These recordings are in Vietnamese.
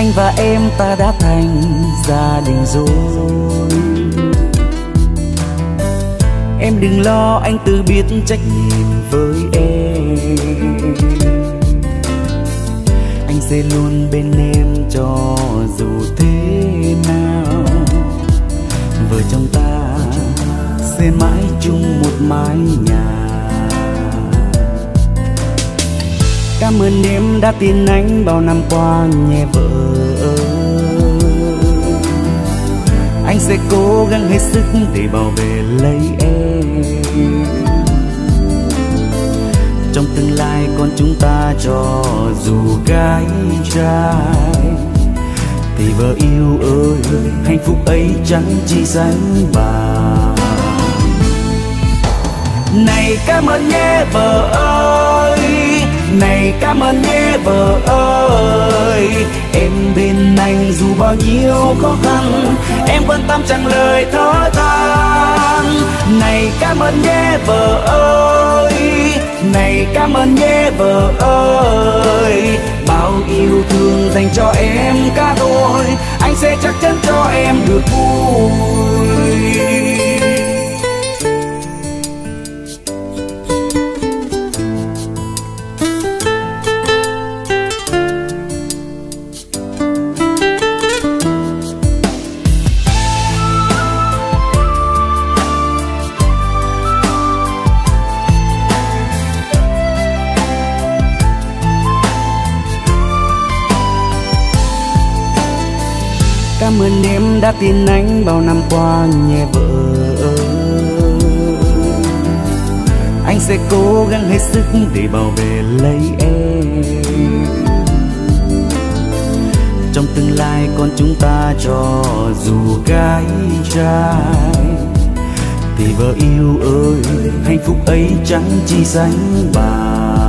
anh và em ta đã thành gia đình rồi. Em đừng lo, anh tự biết trách nhiệm với em. Anh sẽ luôn bên em cho dù thế nào. Vợ chồng ta sẽ mãi chung một mái nhà. Cảm ơn em đã tin anh bao năm qua nhé vợ ơi. Anh sẽ cố gắng hết sức để bảo vệ lấy em. Trong tương lai con chúng ta cho dù gái trai, thì vợ yêu ơi, hạnh phúc ấy chẳng chỉ sánh bằng. Này cảm ơn nhé vợ ơi, này cảm ơn nhé vợ ơi. Em bên anh dù bao nhiêu khó khăn, em quan tâm chẳng lời thở than. Này cảm ơn nhé vợ ơi, này cảm ơn nhé vợ ơi. Bao yêu thương dành cho em cả đôi, anh sẽ chắc chắn cho em được vui. Cảm ơn em đã tin anh bao năm qua nhé vợ ơi. Anh sẽ cố gắng hết sức để bảo vệ lấy em. Trong tương lai con chúng ta cho dù gái trai, thì vợ yêu ơi, hạnh phúc ấy chẳng chỉ sánh bằng.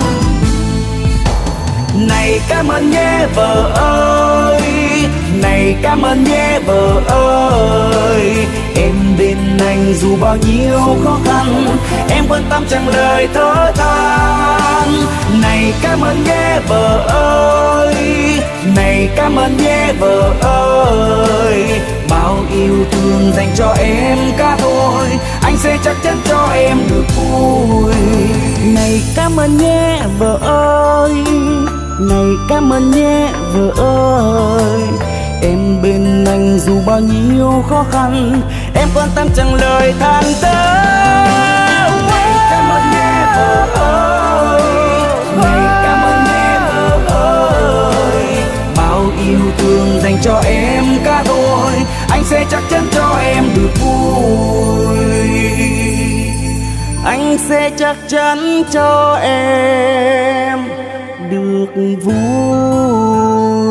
Này cảm ơn nhé vợ ơi, này cảm ơn nhé vợ ơi. Em bên anh dù bao nhiêu khó khăn, em quan tâm chẳng lời thở than. Này cảm ơn nhé vợ ơi, này cảm ơn nhé vợ ơi. Bao yêu thương dành cho em cả đôi, anh sẽ chắc chắn cho em được vui. Này cảm ơn nhé vợ ơi, này cảm ơn nhé vợ ơi. Em bên anh dù bao nhiêu khó khăn, em quan tâm chẳng lời than thở. Này cảm ơn nhé vợ ơi, này cảm ơn nhé vợ ơi. Bao yêu thương dành cho em cả đôi, anh sẽ chắc chắn cho em được vui. Anh sẽ chắc chắn cho em được vui.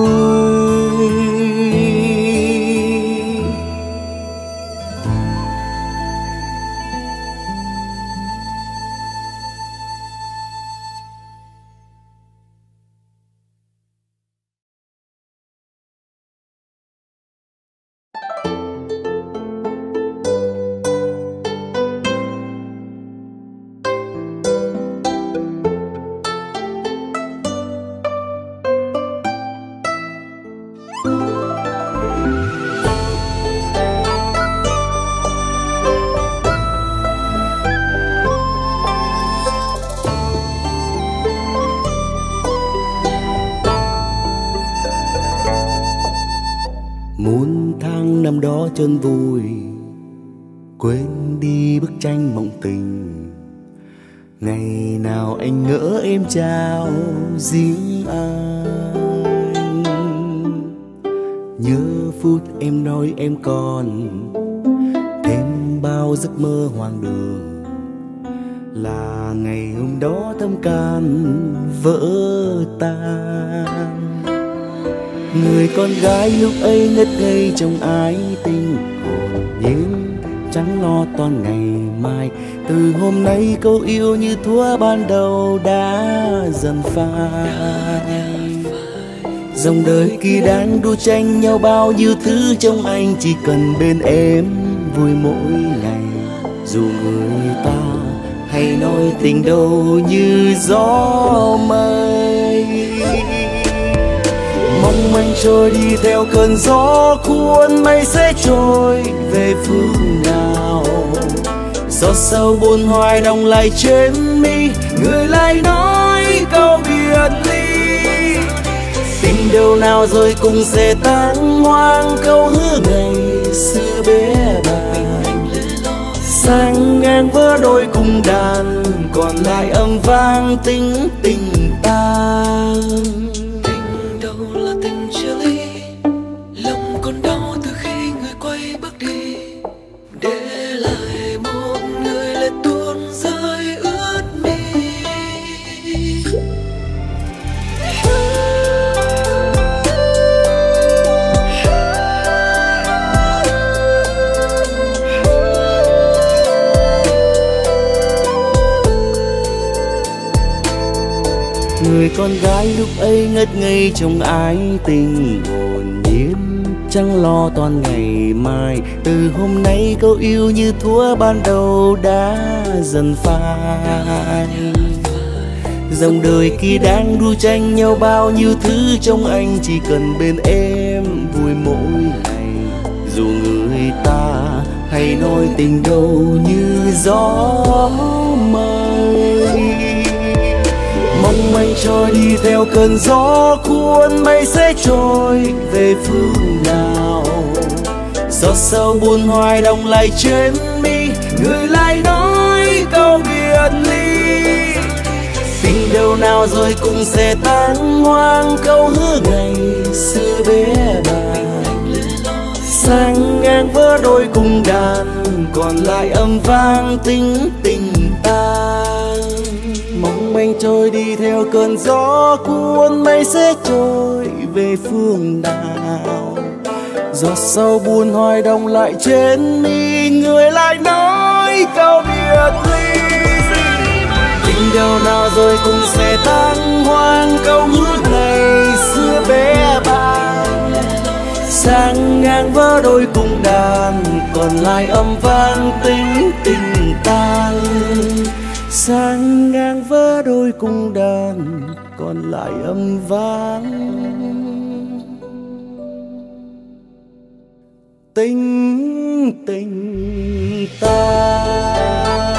Năm đó chân vui quên đi bức tranh mộng tình. Ngày nào anh ngỡ em trao riêng anh, nhớ phút em nói em còn thêm bao giấc mơ hoang đường. Là ngày hôm đó tâm can vỡ tan. Người con gái lúc ấy ngất ngây trong ái tình hồn nhiên, chẳng lo toan ngày mai. Từ hôm nay câu yêu như thuở ban đầu đã dần phai. Dòng đời kia đang đua tranh nhau bao nhiêu thứ trong anh, chỉ cần bên em vui mỗi ngày. Dù người ta hay nói tình đâu như gió mây, Mong manh trôi đi theo cơn gió cuốn, mây sẽ trôi về phương nào. Giọt sâu buồn hoài đọng lại trên mi, người lại nói câu biệt ly. Tình đâu nào rồi cũng sẽ tan hoang, câu hứa ngày xưa bé bàng. Sang ngang vỡ đôi cùng đàn, còn lại âm vang tính tình tan. Tình đâu là tình chia ly, lòng còn đau từ khi người quay bước đi, để lại một người lệ tuôn rơi ướt mi. Người con gái lúc ấy ngất ngây trong ái tình hồn nhiên, chẳng lo toan ngày mai. Từ hôm nay câu yêu như thuở ban đầu đã dần phai. Dòng đời kia đang đua tranh nhau bao nhiêu thứ trong anh, chỉ cần bên em vui mỗi ngày. Dù người ta hay nói tình đâu như gió mây, mong manh trôi đi theo cơn gió cuốn, mây sẽ trôi về phương nào. Giọt sâu buồn hoài đọng lại trên mi, người lại nói câu biệt ly. Tình đâu nào rồi cũng sẽ tan hoang, câu hứa ngày xưa bé bàng. Sang ngang vỡ đôi cùng đàn, còn lại âm vang tính tình tan. Mong manh trôi đi theo cơn gió cuốn, mây sẽ trôi về phương nào. Giọt sâu buồn hoài đọng lại trên mi, người lại nói câu biệt ly. Tình đâu nào rồi cũng sẽ tan hoang, câu hứa ngày xưa bé bàng. Sang ngang vỡ đôi cùng đàn, còn lại âm vang tính tình tan. Sang ngang vỡ đôi cùng đàn, còn lại âm vang tính tình tan.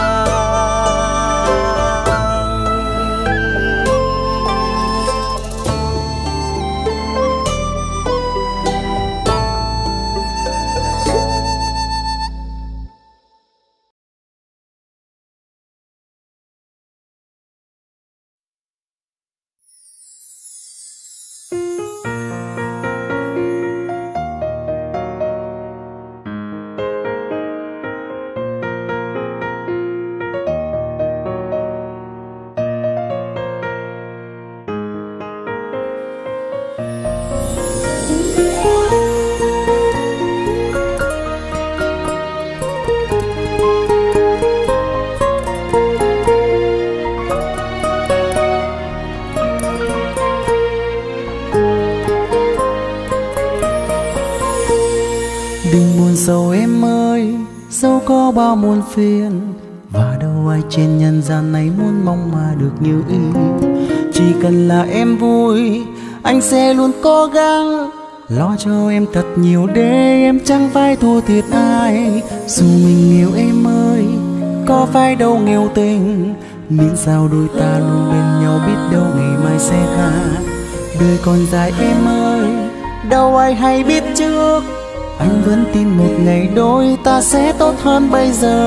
Đừng buồn sầu em ơi, dẫu có bao muôn phiền, và đâu ai trên nhân gian này muốn mong mà được như ý. Chỉ cần là em vui, anh sẽ luôn cố gắng lo cho em thật nhiều để em chẳng phải thua thiệt ai. Dù mình nghèo em ơi, có phải đâu nghèo tình, miễn sao đôi ta luôn bên nhau, biết đâu ngày mai sẽ khác. Đời còn dài em ơi, đâu ai hay biết trước. Anh vẫn tin một ngày đôi ta sẽ tốt hơn bây giờ.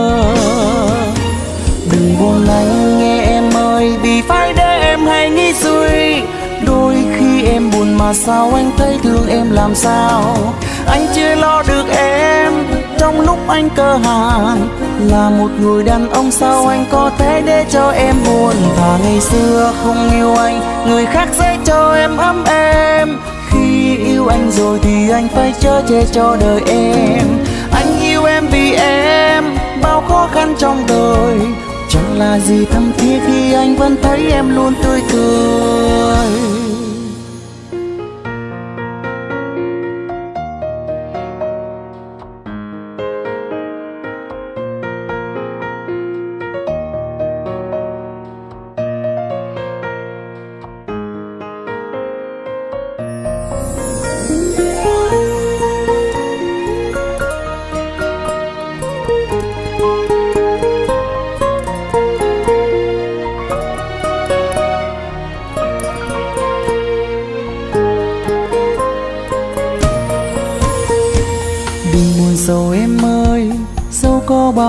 Đừng buồn anh nghe em ơi, vì phải để em hay nghĩ suy. Đôi khi em buồn mà sao anh thấy thương em làm sao. Anh chưa lo được em trong lúc anh cơ hàn. Là một người đàn ông sao anh có thể để cho em buồn. Và ngày xưa không yêu anh, người khác sẽ cho em ấm êm. Khi yêu anh rồi thì anh phải chở che cho đời em. Anh yêu em vì em bao khó khăn trong đời, chẳng là gì thâm thiết khi anh vẫn thấy em luôn tươi cười.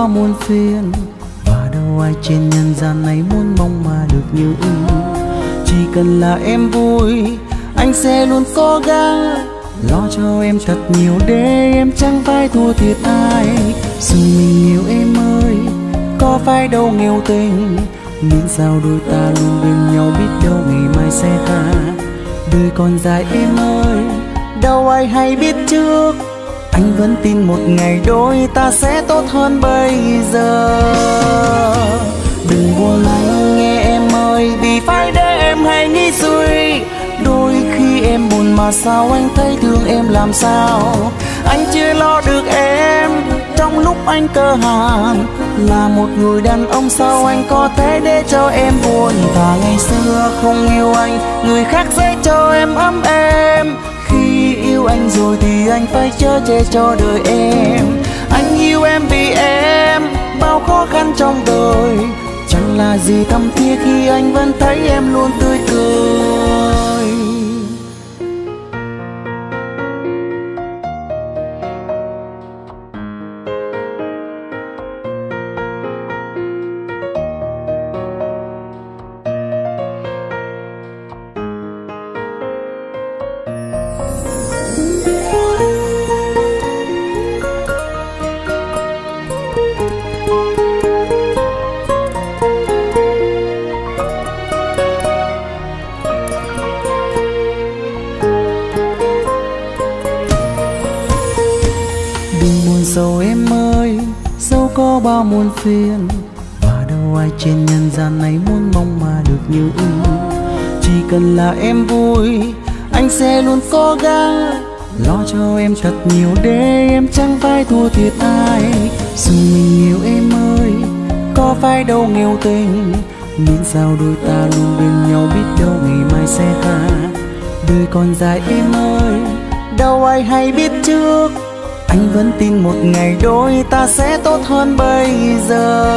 bao muôn phiền, và đâu ai trên nhân gian này muốn mong mà được như ý. Chỉ cần là em vui, anh sẽ luôn cố gắng lo cho em thật nhiều để em chẳng phải thua thiệt ai. Dù mình yêu em ơi, có phải đâu nghèo tình, miễn sao đôi ta luôn bên nhau, biết đâu ngày mai sẽ khác. Đời còn dài em ơi, đâu ai hay biết trước, anh vẫn tin một ngày đôi ta sẽ tốt hơn bây giờ. Đừng buồn anh nghe em ơi, vì phải để em hay nghĩ suy. Đôi khi em buồn mà sao anh thấy thương em làm sao. Anh chưa lo được em trong lúc anh cơ hàn, là một người đàn ông sao anh có thể để cho em buồn. Và ngày xưa không yêu anh, người khác sẽ cho em ấm êm. Khi yêu anh rồi thì anh phải chở che cho đời em. Anh yêu em vì em bao khó khăn trong đời, chẳng là gì thâm thiết khi anh vẫn thấy em luôn tươi cười. Dẫu em ơi, dẫu có bao muôn phiền, và đâu ai trên nhân gian này muốn mong mà được như ý. Chỉ cần là em vui, anh sẽ luôn cố gắng lo cho em thật nhiều để em chẳng phải thua thiệt ai. Dù mình yêu em ơi, có phải đâu nghèo tình, miễn sao đôi ta luôn bên nhau, biết đâu ngày mai sẽ khác. Đời còn dài em ơi, đâu ai hay biết trước, anh vẫn tin một ngày đôi ta sẽ tốt hơn bây giờ.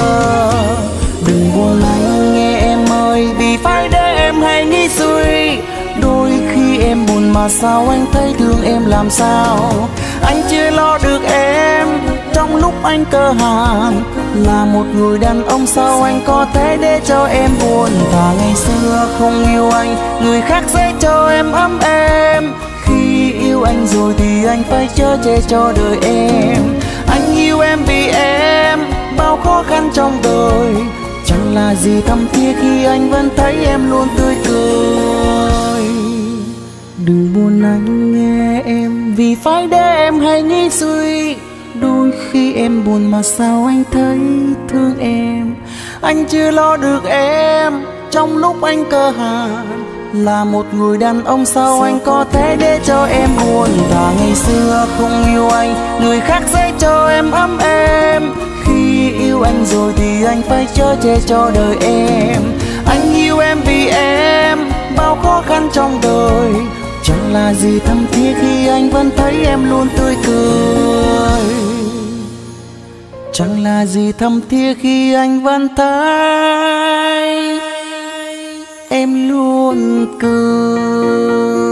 Đừng buồn anh nghe em ơi, vì phải để em hay nghĩ suy. Đôi khi em buồn mà sao anh thấy thương em làm sao. Anh chưa lo được em trong lúc anh cơ hàn, là một người đàn ông sao anh có thể để cho em buồn. Và ngày xưa không yêu anh, người khác sẽ cho em ấm êm. Khi yêu anh rồi thì anh phải chở che cho đời em. Anh yêu em vì em bao khó khăn trong đời, chẳng là gì thâm thiết khi anh vẫn thấy em luôn tươi cười. Đừng buồn anh nghe em, vì phải để em hay nghĩ suy. Đôi khi em buồn mà sao anh thấy thương em. Anh chưa lo được em trong lúc anh cơ hàn, là một người đàn ông sao anh có thể để cho em buồn. Và ngày xưa không yêu anh, người khác sẽ cho em ấm êm. Khi yêu anh rồi thì anh phải chở che cho đời em. Anh yêu em vì em bao khó khăn trong đời, chẳng là gì thâm thiết khi anh vẫn thấy em luôn tươi cười. Chẳng là gì thâm thiết khi anh vẫn thấy em luôn cười.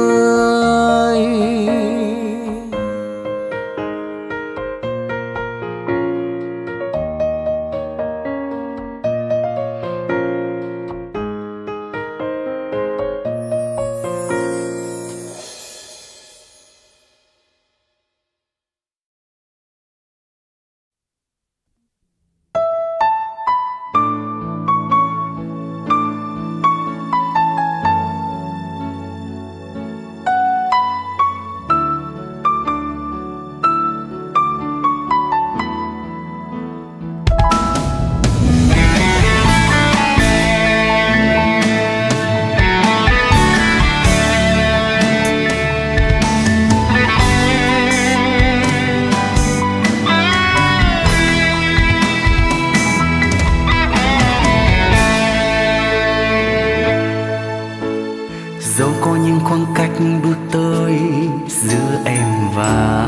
Dẫu có những khoảng cách bước tới giữa em và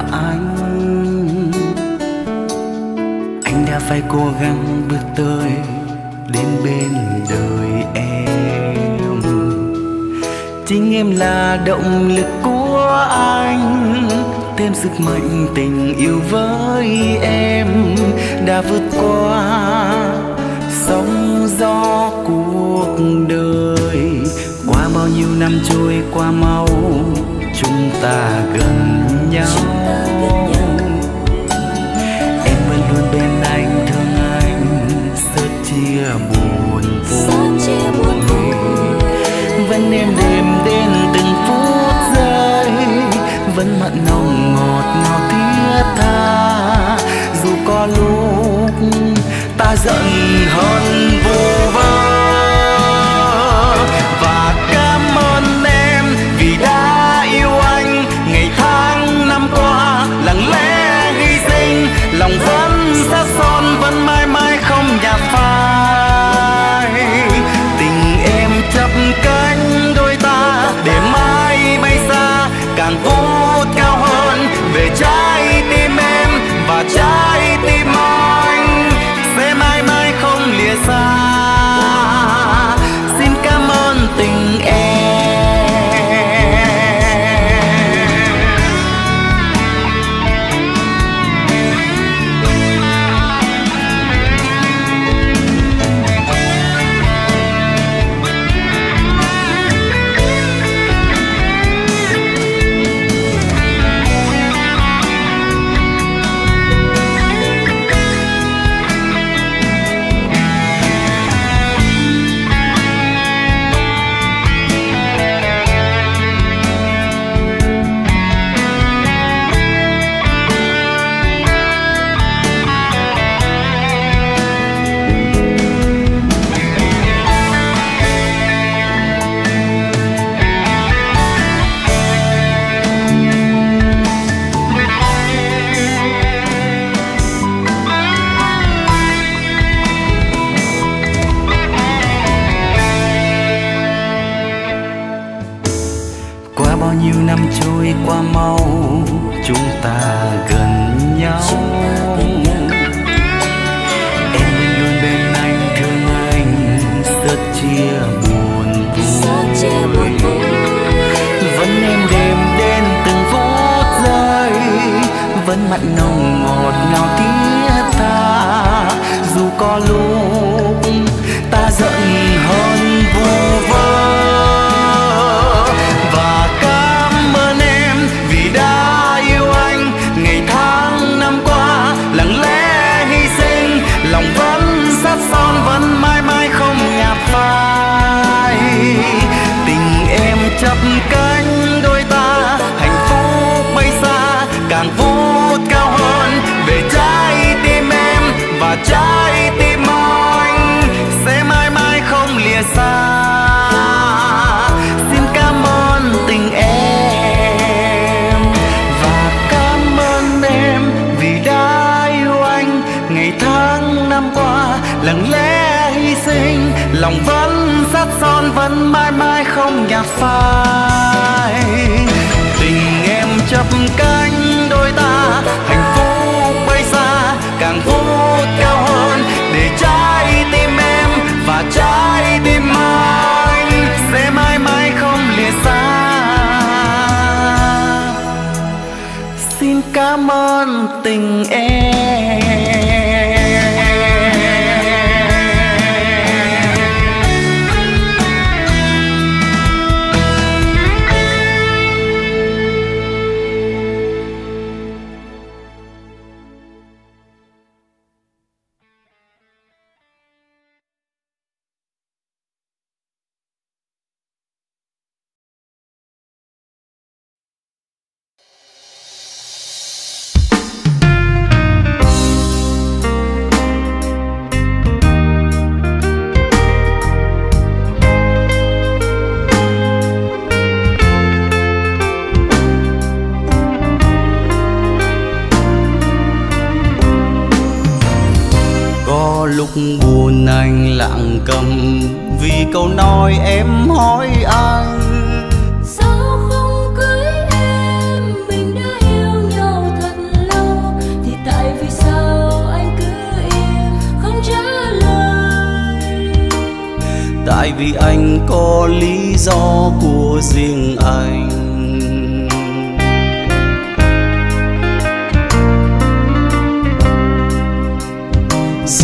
anh đã phải cố gắng bước tới đến bên đời em. Chính em là động lực của anh, thêm sức mạnh tình yêu với em, đã vượt qua sóng gió cuộc đời. Qua bao nhiêu năm trôi qua mau, chúng ta gần nhau. Em vẫn luôn bên anh, thương anh, sớt chia buồn vui. Vẫn êm đềm đến từng phút giây, vẫn mặn nồng ngọt ngào thiết tha. Dù có lúc ta giận hơn vô vơ, và cảm ơn em vì đã yêu anh. Ngày tháng năm qua lặng lẽ hy sinh, lòng vẫn sát son, vẫn mãi mãi không nhạt phai. Tình em chắp cánh đôi ta để mãi bay xa, càng vút cao hơn về trái tim em và trái tim anh sẽ mãi mãi không lìa xa. Xin cảm ơn tình em. Trôi qua mau, chúng ta gần nhau. Em luôn bên anh, thương anh, sớt chia buồn vui. Vẫn êm đềm đến từng phút giây, vẫn mặn nồng ngọt ngào thiết tha. Dù có lúc ta giận hơn vô vơ, lòng vẫn sát son, vẫn mãi mãi không nhạt phai. Tình em chắp cánh đôi ta, hạnh phúc bay xa, càng vút cao hơn về trái tim em và trái tim anh sẽ mãi mãi không lìa xa. Xin cảm ơn tình em và cảm ơn em vì đã yêu anh. Ngày tháng năm qua lặng lẽ hy sinh, lòng vẫn sát son, vẫn mãi mãi không nhạt phai. Tình em chắp cánh đôi ta, hạnh phúc bay xa, càng vút cao hơn để trái tim em và trái tim anh sẽ mãi mãi không lìa xa. Xin cảm ơn tình em. Lúc buồn anh lặng câm vì câu nói em hỏi anh. Sao không cưới em, mình đã yêu nhau thật lâu, thì tại vì sao anh cứ im không trả lời? Tại vì anh có lý do của riêng anh.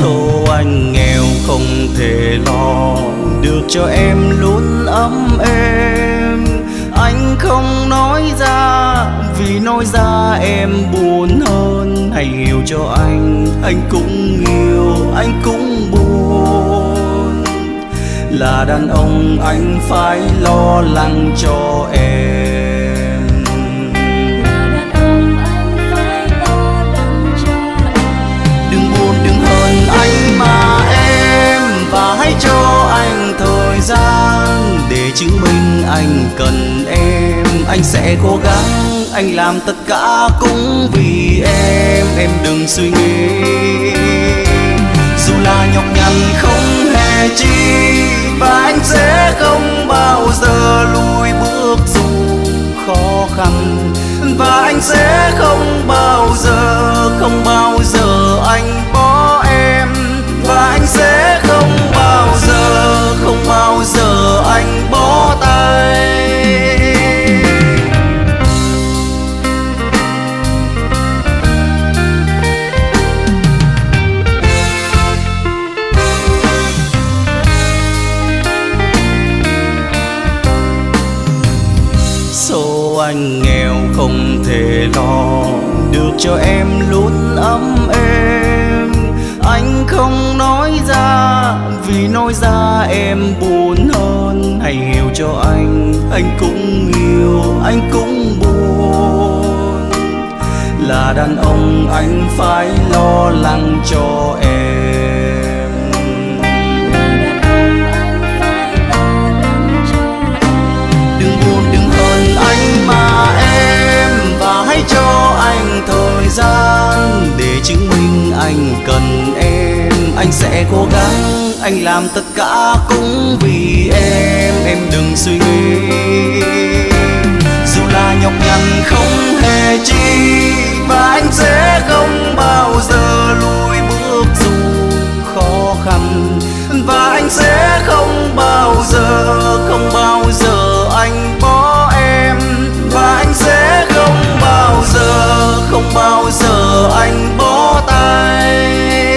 Số anh nghèo không thể lo được cho em luôn ấm êm. Anh không nói ra vì nói ra em buồn hơn. Hãy hiểu cho anh cũng yêu, anh cũng buồn. Là đàn ông anh phải lo lắng cho em. Là đàn ông anh phải lo lắng cho em. Đừng buồn đừng hờn anh mà em, và hãy cho anh thời gian để chứng minh anh cần em. Anh sẽ cố gắng, anh làm tất cả cũng vì em đừng suy nghĩ. Dù là nhọc nhằn không hề chi, và anh sẽ không bao giờ lùi bước dù khó khăn. Và anh sẽ không bao giờ anh bỏ em. Và anh sẽ không bao giờ anh bỏ tay. Số anh nghèo không thể lo được cho em luôn ấm êm. Anh không nói ra vì nói ra em buồn hơn. Hãy hiểu cho anh cũng yêu, anh cũng buồn. Là đàn ông anh phải lo lắng cho em. Là đàn ông anh phải lo lắng cho em. Đừng buồn đừng hờn anh mà em, và hãy cho anh thời gian để chứng minh anh cần em. Anh sẽ cố gắng, anh làm tất cả cũng vì em đừng suy nghĩ. Dù là nhọc nhằn không hề chi, và anh sẽ không bao giờ lùi bước dù khó khăn. Và anh sẽ không bao giờ anh bỏ em. Và anh sẽ không bao giờ anh bỏ tay.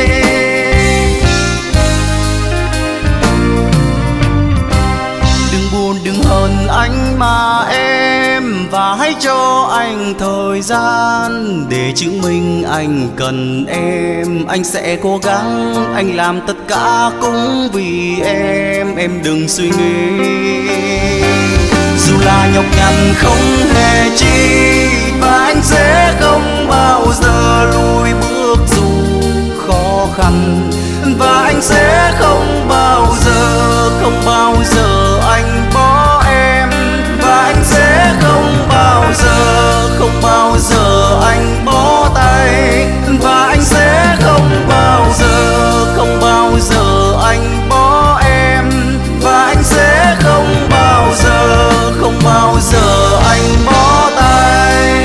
Đừng buồn đừng hờn anh mà em, và hãy cho anh thời gian để chứng minh anh cần em. Anh sẽ cố gắng, anh làm tất cả cũng vì em đừng suy nghĩ. Dù là nhọc nhằn không hề chi, và anh sẽ không bao giờ lùi bước dù khó khăn. Và anh sẽ không bao giờ anh bỏ em. Và anh sẽ không bao giờ anh bỏ tay. Và anh sẽ không bao giờ anh bỏ em. Và anh sẽ không bao giờ anh bỏ tay.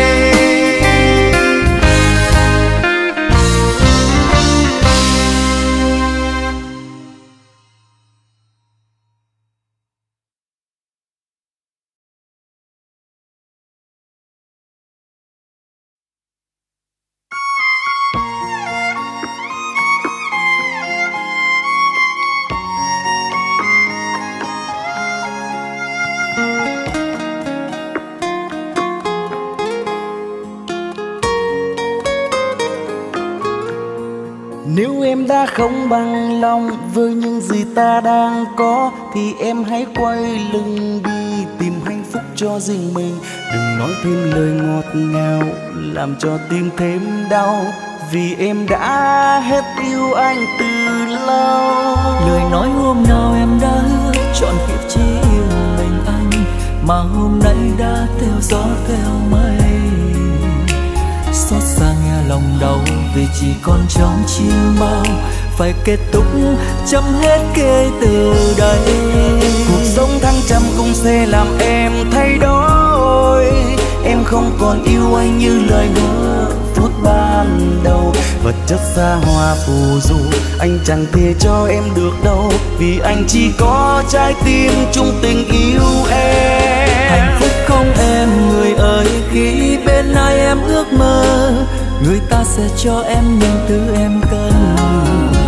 Nếu em đã không bằng lòng với những gì ta đang có, thì em hãy quay lưng đi tìm hạnh phúc cho riêng mình. Đừng nói thêm lời ngọt ngào làm cho tim thêm đau, vì em đã hết yêu anh từ lâu. Lời nói hôm nào em đã hứa chọn kiếp chỉ yêu mình anh, mà hôm nay đã theo gió theo mây. Xót xa nghe lòng đau vì chỉ còn trong chim bao, phải kết thúc chấm hết kể từ đây. Cuộc sống thăng trầm cũng sẽ làm em thay đổi. Em không còn yêu anh như lời hứa phút ban đầu. Vật chất xa hoa phù du anh chẳng thể cho em được đâu, vì anh chỉ có trái tim chung tình yêu em. Hạnh phúc không em người ơi, khi bên ai em ước mơ, người ta sẽ cho em những thứ em cần.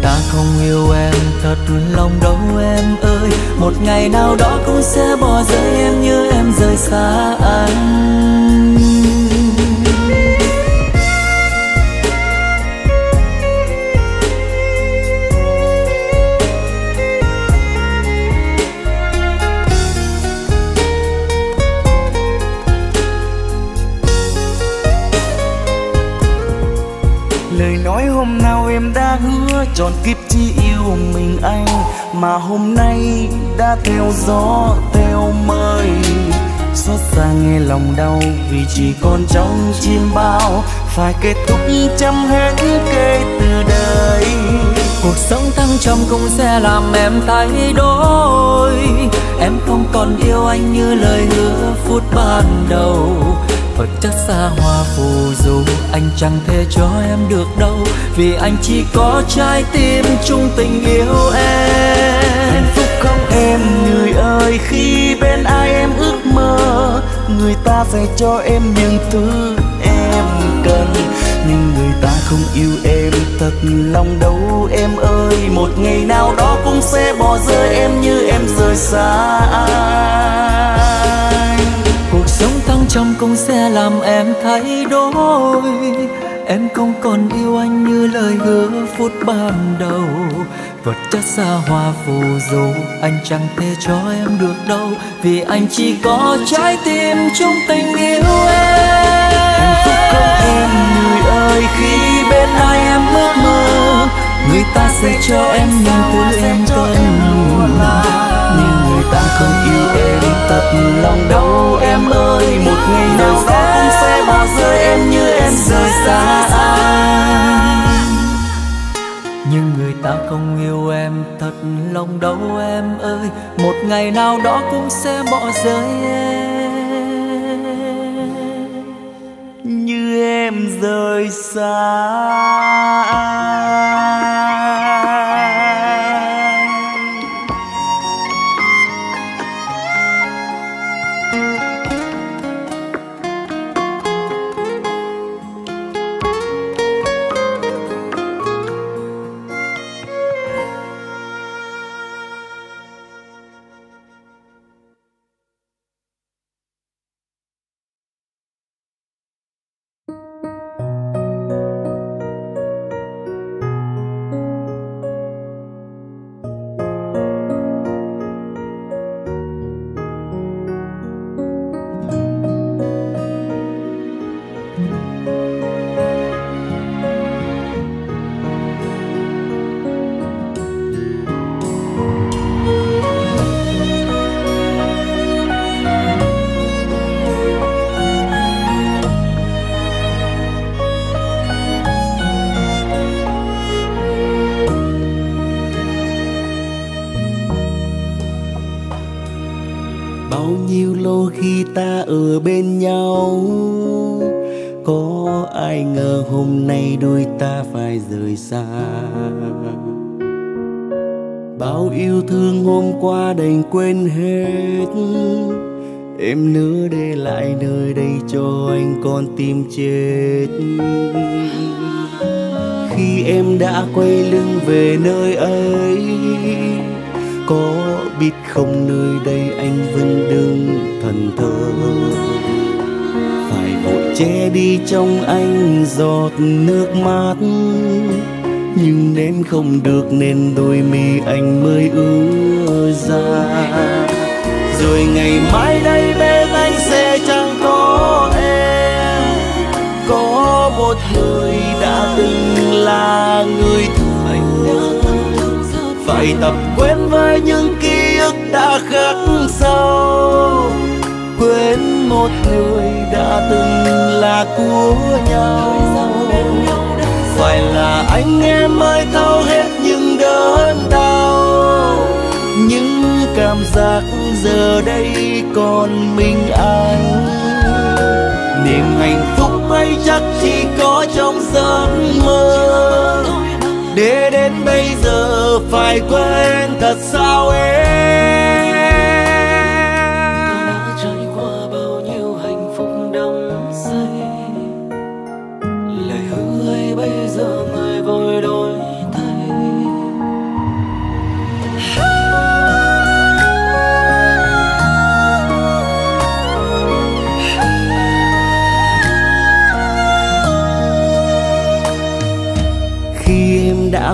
ta không yêu em thật lòng đâu em ơi. Một ngày nào đó cũng sẽ bỏ rơi em như em rời xa anh. Lời nói hôm nào em đã hứa trọn kiếp chỉ yêu mình anh, mà hôm nay đã theo gió theo mây. Xót xa nghe lòng đau vì chỉ còn trong chim bao, phải kết thúc chấm hết kể từ đây. Cuộc sống thăng trầm cũng sẽ làm em thay đổi. Em không còn yêu anh như lời hứa phút ban đầu. Vật chất xa hoa phù du anh chẳng thể cho em được đâu, vì anh chỉ có trái tim chung tình yêu em. Hạnh phúc không em người ơi, khi bên ai em ước mơ, người ta sẽ cho em những thứ em cần. Nhưng người ta không yêu em thật lòng đâu em ơi. Một ngày nào đó cũng sẽ bỏ rơi em như em rời xa anh. Cuộc sống thăng trầm cũng sẽ làm em thay đổi. Em không còn yêu anh như lời hứa phút ban đầu. Vật chất xa hoa phù du anh chẳng thể cho em được đâu, vì anh chỉ có trái tim chung tình yêu em. Hạnh phúc không em người ơi, khi bên ai em ước mơ, người ta sẽ cho em những thứ em cần. Nhưng người ta không yêu em thật lòng đâu em ơi. Một ngày nào đó cũng sẽ bỏ rơi em như em rời xa anh. Nhưng người ta không yêu em thật lòng đâu em ơi. Một ngày nào đó cũng sẽ bỏ rơi em như em rời xa anh. Bao nhiêu lâu khi ta ở bên nhau, có ai ngờ hôm nay đôi ta phải rời xa. Bao yêu thương hôm qua đành quên hết, em nỡ để lại nơi đây cho anh con tim chết. Khi em đã quay lưng về nơi ấy, có biết không nơi đây anh vẫn đứng thần thờ. Phải vội che đi trong anh giọt nước mắt, nhưng nén không được nên đôi mi anh mới ứa ra. Rồi ngày mai đây bên anh sẽ chẳng có em, có một người đã từng là người thương. Phải tập quen với những ký ức đã khắc sâu, quên một người đã từng là của nhau. Phải là anh em mới thấu hết những đớn đau, những cảm giác giờ đây còn mình anh. Niềm hạnh phúc ấy chắc chỉ có trong giấc mơ, để đến bây giờ phải quên thật sao em. Ta đã trải qua bao nhiêu hạnh phúc đắm say, lời hứa ấy bây giờ người vội đổi thay.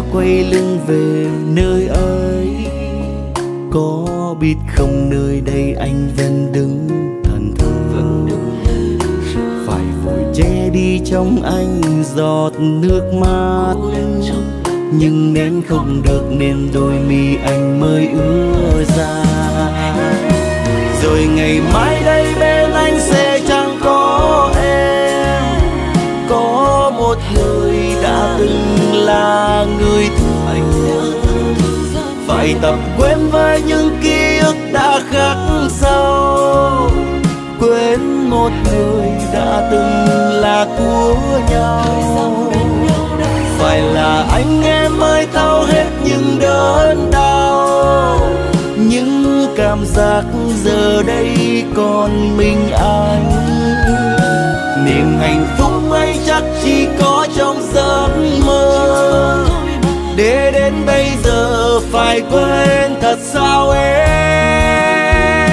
quay lưng về nơi ấy. Có biết không nơi đây anh vẫn đứng thần thờ, phải vội che đi trong anh giọt nước mắt. Nhưng nén không được nên đôi mi anh mới ứa ra. Rồi ngày mai đây bên anh sẽ chẳng có em, có một người đã từng là người thương. Phải tập quên với những ký ức đã khắc sâu, quên một người đã từng là của nhau. Phải là anh em mới thấu hết những đớn đau, những cảm giác giờ đây còn mình anh. Niềm hạnh phúc ấy chắc chỉ có trong giấc mơ, để đến bây giờ phải quên thật sao em.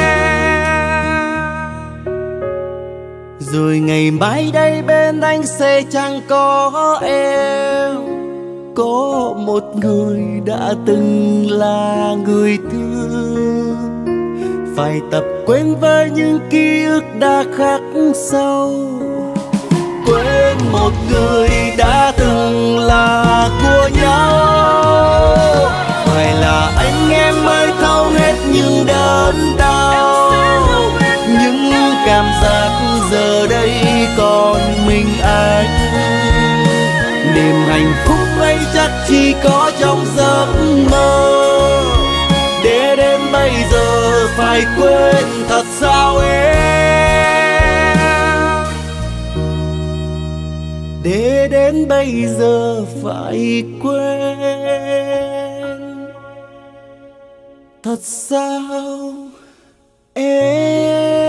Rồi ngày mai đây bên anh sẽ chẳng có em, có một người đã từng là người thương. Phải tập quên với những ký ức đã khắc sâu, quên một người đã từng là của nhau. Phải là anh em mới thấu hết những đớn đau, những cảm giác giờ đây còn mình anh. Niềm hạnh phúc ấy chắc chỉ có trong giấc mơ, để đến bây giờ phải quên thật sao em. Để đến bây giờ phải quên thật sao em.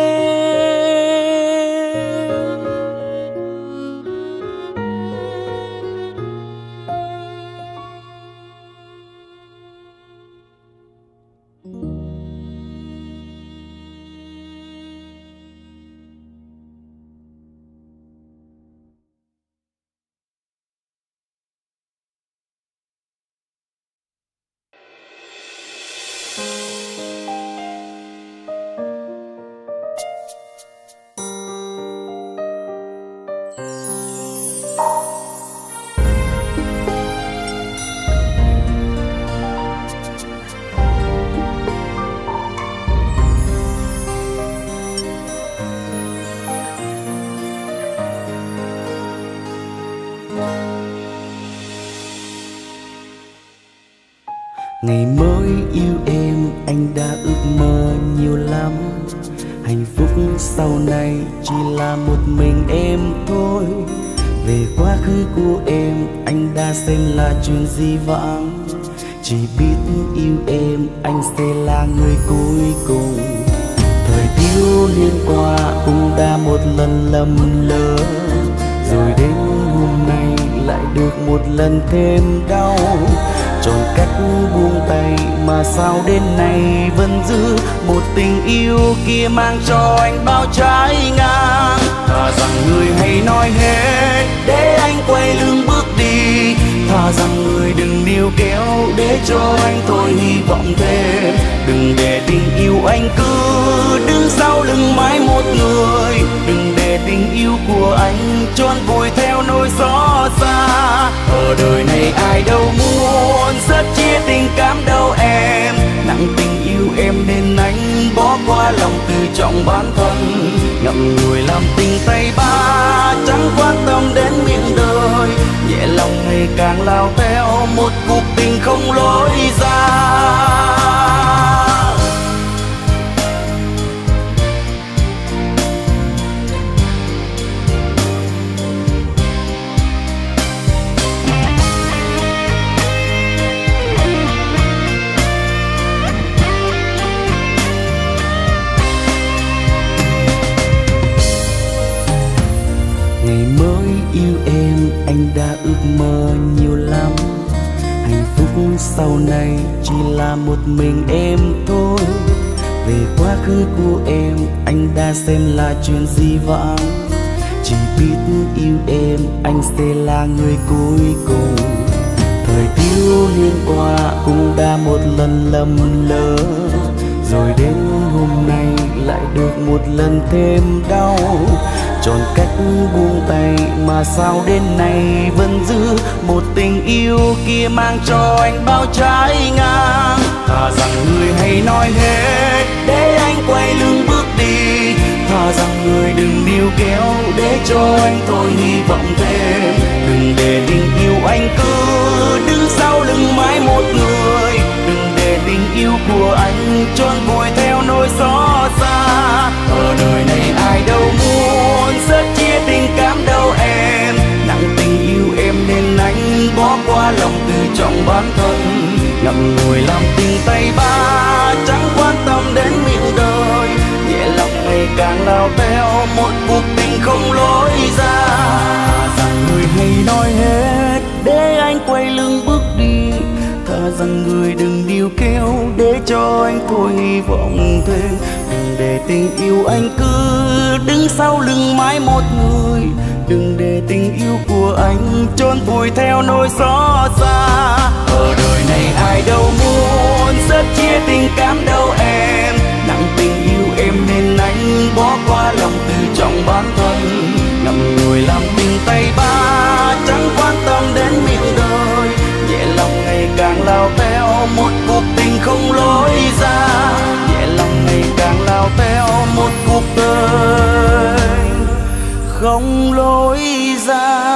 Ngày mới yêu em anh đã ước mơ nhiều lắm. Hạnh phúc sau này chỉ là một mình em thôi. Về quá khứ của em anh đã xem là chuyện dĩ vãng. Chỉ biết yêu em anh sẽ là người cuối cùng. Thời thiếu niên qua cũng đã một lần lầm lỡ, rồi đến hôm nay lại được một lần thêm đau. Chọn cách buông tay mà sao đến nay vẫn giữ một tình yêu kia mang cho anh bao trái ngang. Thà rằng người hãy nói hết để anh quay lưng bước đi, thà rằng người đừng níu kéo để cho anh thôi hy vọng thêm. Đừng để tình yêu anh cứ đứng sau lưng mãi một người, đừng để tình yêu của anh trốn vùi theo nỗi xót xa. Ở đời này ai đâu muốn rất chia tình cảm đâu em, nặng tình yêu em nên anh bỏ qua lòng tự trọng bản thân. Ngậm ngùi làm tình tay ba chẳng quan tâm đến miệng đời, nhẹ lòng ngày càng lao theo một cuộc tình không lối ra. Yêu em anh đã ước mơ nhiều lắm. Hạnh phúc sau này chỉ là một mình em thôi. Về quá khứ của em anh đã xem là chuyện dĩ vãng. Chỉ biết yêu em anh sẽ là người cuối cùng. Thời thiếu niên qua cũng đã một lần lầm lỡ, rồi đến hôm nay lại được một lần thêm đau. Chọn cách buông tay mà sao đến nay vẫn giữ một tình yêu kia mang cho anh bao trái ngang. Thà rằng người hãy nói hết để anh quay lưng bước đi, thà rằng người đừng níu kéo để cho anh thôi hy vọng thêm. Đừng để tình yêu anh cứ đứng sau lưng mãi một người, đừng để tình yêu của anh trốn vùi theo nỗi xót xa. Ở đời này ai đâu muốn rất chia tình cảm đâu em, nặng tình yêu em nên anh bỏ qua lòng tự trọng bản thân. Ngậm ngùi làm tình tay ba chẳng quan tâm đến miệng đời, nhẹ lòng ngày càng lao theo một cuộc tình không lối ra. Rằng người hãy nói hết để anh quay lưng bước đi, thà rằng người đừng níu kéo để cho anh thôi hy vọng thêm. Đừng để tình yêu anh cứ đứng sau lưng mãi một người, đừng để tình yêu của anh trốn vùi theo nỗi xót xa. Ở đời này ai đâu muốn rất chia tình cảm đâu em, nặng tình yêu em nên anh bỏ qua lòng tự trọng bản thân. Ngậm ngùi làm tình tay ba chẳng quan tâm đến miệng đời, nhẹ lòng ngày càng lao theo một cuộc tình không lối ra, nhẹ lòng ngày càng lao theo một cuộc đời không lối ra.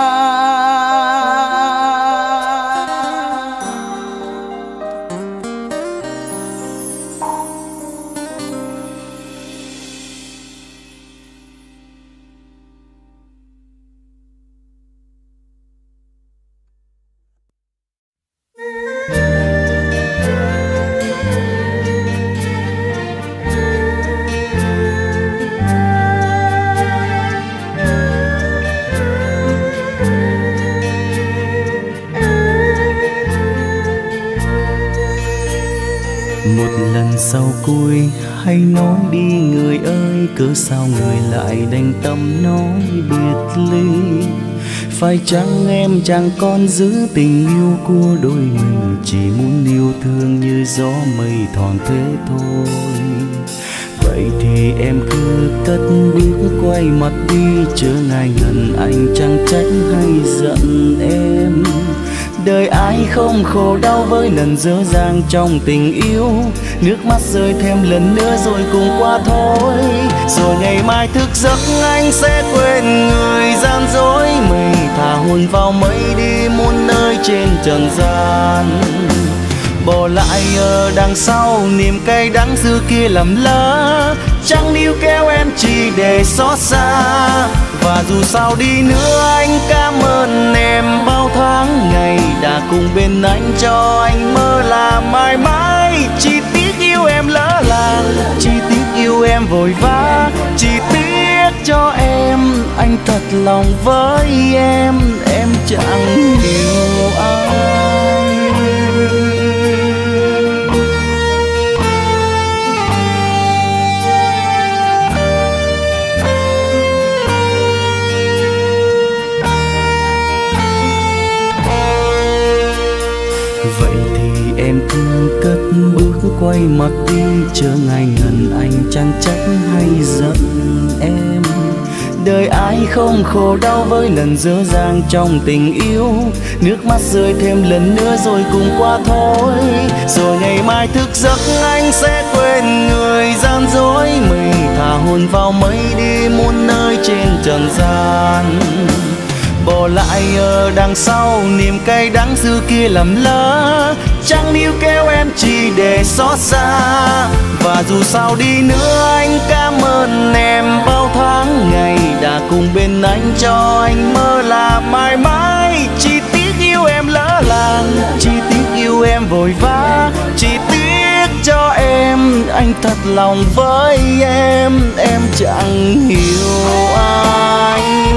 Sau cuối hãy nói đi người ơi, cớ sao người lại đành tâm nói biệt ly. Phải chăng em chẳng còn giữ tình yêu của đôi mình, chỉ muốn yêu thương như gió mây thoảng thế thôi. Vậy thì em cứ cất bước quay mặt đi, chớ ngại ngần anh chẳng trách hay giận em. Đời ai không khổ đau với lần dở dang trong tình yêu, nước mắt rơi thêm lần nữa rồi cùng qua thôi. Rồi ngày mai thức giấc anh sẽ quên người gian dối mình, thả hồn vào mây đi muôn nơi trên trần gian. Bỏ lại ở đằng sau niềm cay đắng xưa kia lầm lỡ, chẳng níu kéo em chỉ để xót xa. Và dù sao đi nữa anh cảm ơn em bao tháng ngày đã cùng bên anh, cho anh mơ là mãi mãi. Chỉ tiếc yêu em lỡ làng, chỉ tiếc yêu em vội vã, chỉ tiếc cho em anh thật lòng với em chẳng hiểu ai. Vậy thì em cứ cất bước quay mặt đi, chớ ngại ngần anh chẳng trách hay giận em. Đời ai không khổ đau với lần dở dang trong tình yêu, nước mắt rơi thêm lần nữa rồi cùng qua thôi. Rồi ngày mai thức giấc anh sẽ quên người gian dối mình, thả hồn vào mây đi muôn nơi trên trần gian. Bỏ lại ở đằng sau niềm cay đắng xưa kia lầm lỡ, chẳng níu kéo em chỉ để xót xa. Và dù sao đi nữa anh cảm ơn em bao tháng ngày đã cùng bên anh, cho anh mơ là mãi mãi. Chỉ tiếc yêu em lỡ làng, chỉ tiếc yêu em vội vã, chỉ tiếc cho em anh thật lòng với em chẳng hiểu anh.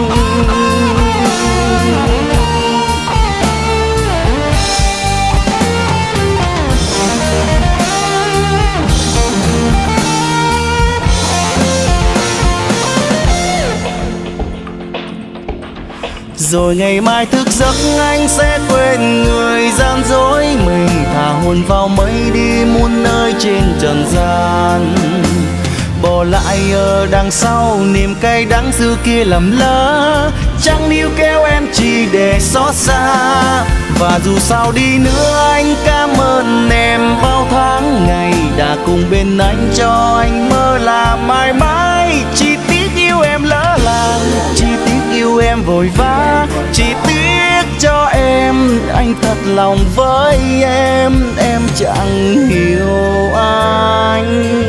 Rồi ngày mai thức giấc anh sẽ quên người gian dối mình, thả hồn vào mây đi muôn nơi trên trần gian. Bỏ lại ở đằng sau niềm cay đắng xưa kia lầm lỡ, chẳng níu kéo em chỉ để xót xa. Và dù sao đi nữa anh cảm ơn em bao tháng ngày đã cùng bên anh, cho anh mơ là mãi mãi. Chỉ tiếc yêu em lỡ làng, chỉ tiếc yêu em vội vã, chỉ tiếc cho em anh thật lòng với em chẳng hiểu anh.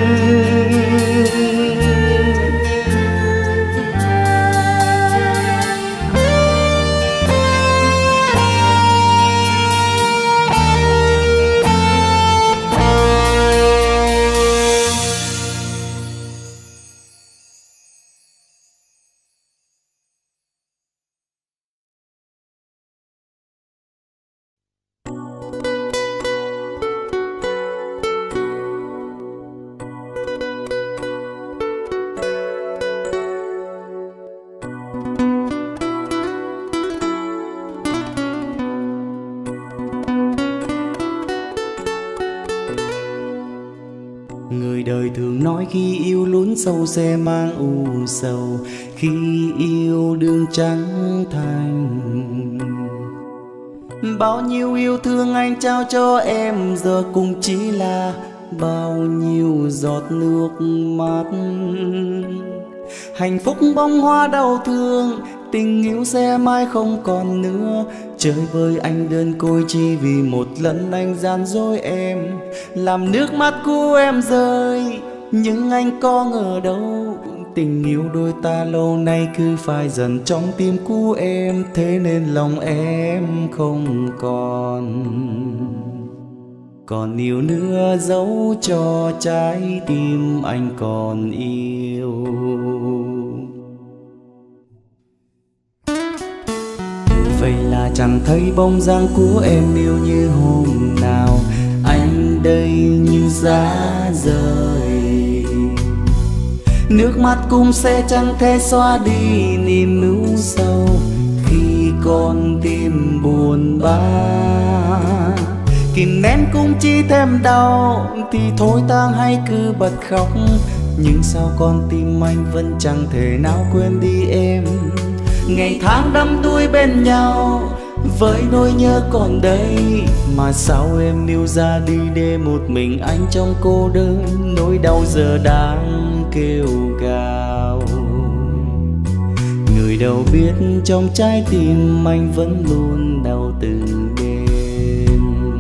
Người đời thường nói khi yêu lún sâu sẽ mang u sầu, khi yêu đương trắng thành. Bao nhiêu yêu thương anh trao cho em giờ cũng chỉ là bao nhiêu giọt nước mắt. Hạnh phúc bông hoa đau thương, tình yêu sẽ mãi không còn nữa. Chơi với anh đơn côi chỉ vì một lần anh gian dối em, làm nước mắt của em rơi. Nhưng anh có ngờ đâu tình yêu đôi ta lâu nay cứ phai dần trong tim của em, thế nên lòng em không còn yêu nữa, dẫu cho trái tim anh còn yêu. Vậy là chẳng thấy bóng dáng của em yêu như hôm nào, anh đây như giá rời. Nước mắt cũng sẽ chẳng thể xóa đi niềm ưu sầu khi con tim buồn bã. Kìm nén cũng chỉ thêm đau thì thôi tang hay cứ bật khóc, nhưng sao con tim anh vẫn chẳng thể nào quên đi em. Ngày tháng đắm đuối bên nhau với nỗi nhớ còn đây, mà sao em yêu ra đi để một mình anh trong cô đơn, nỗi đau giờ đang kêu gào. Người đâu biết trong trái tim anh vẫn luôn đau từng đêm.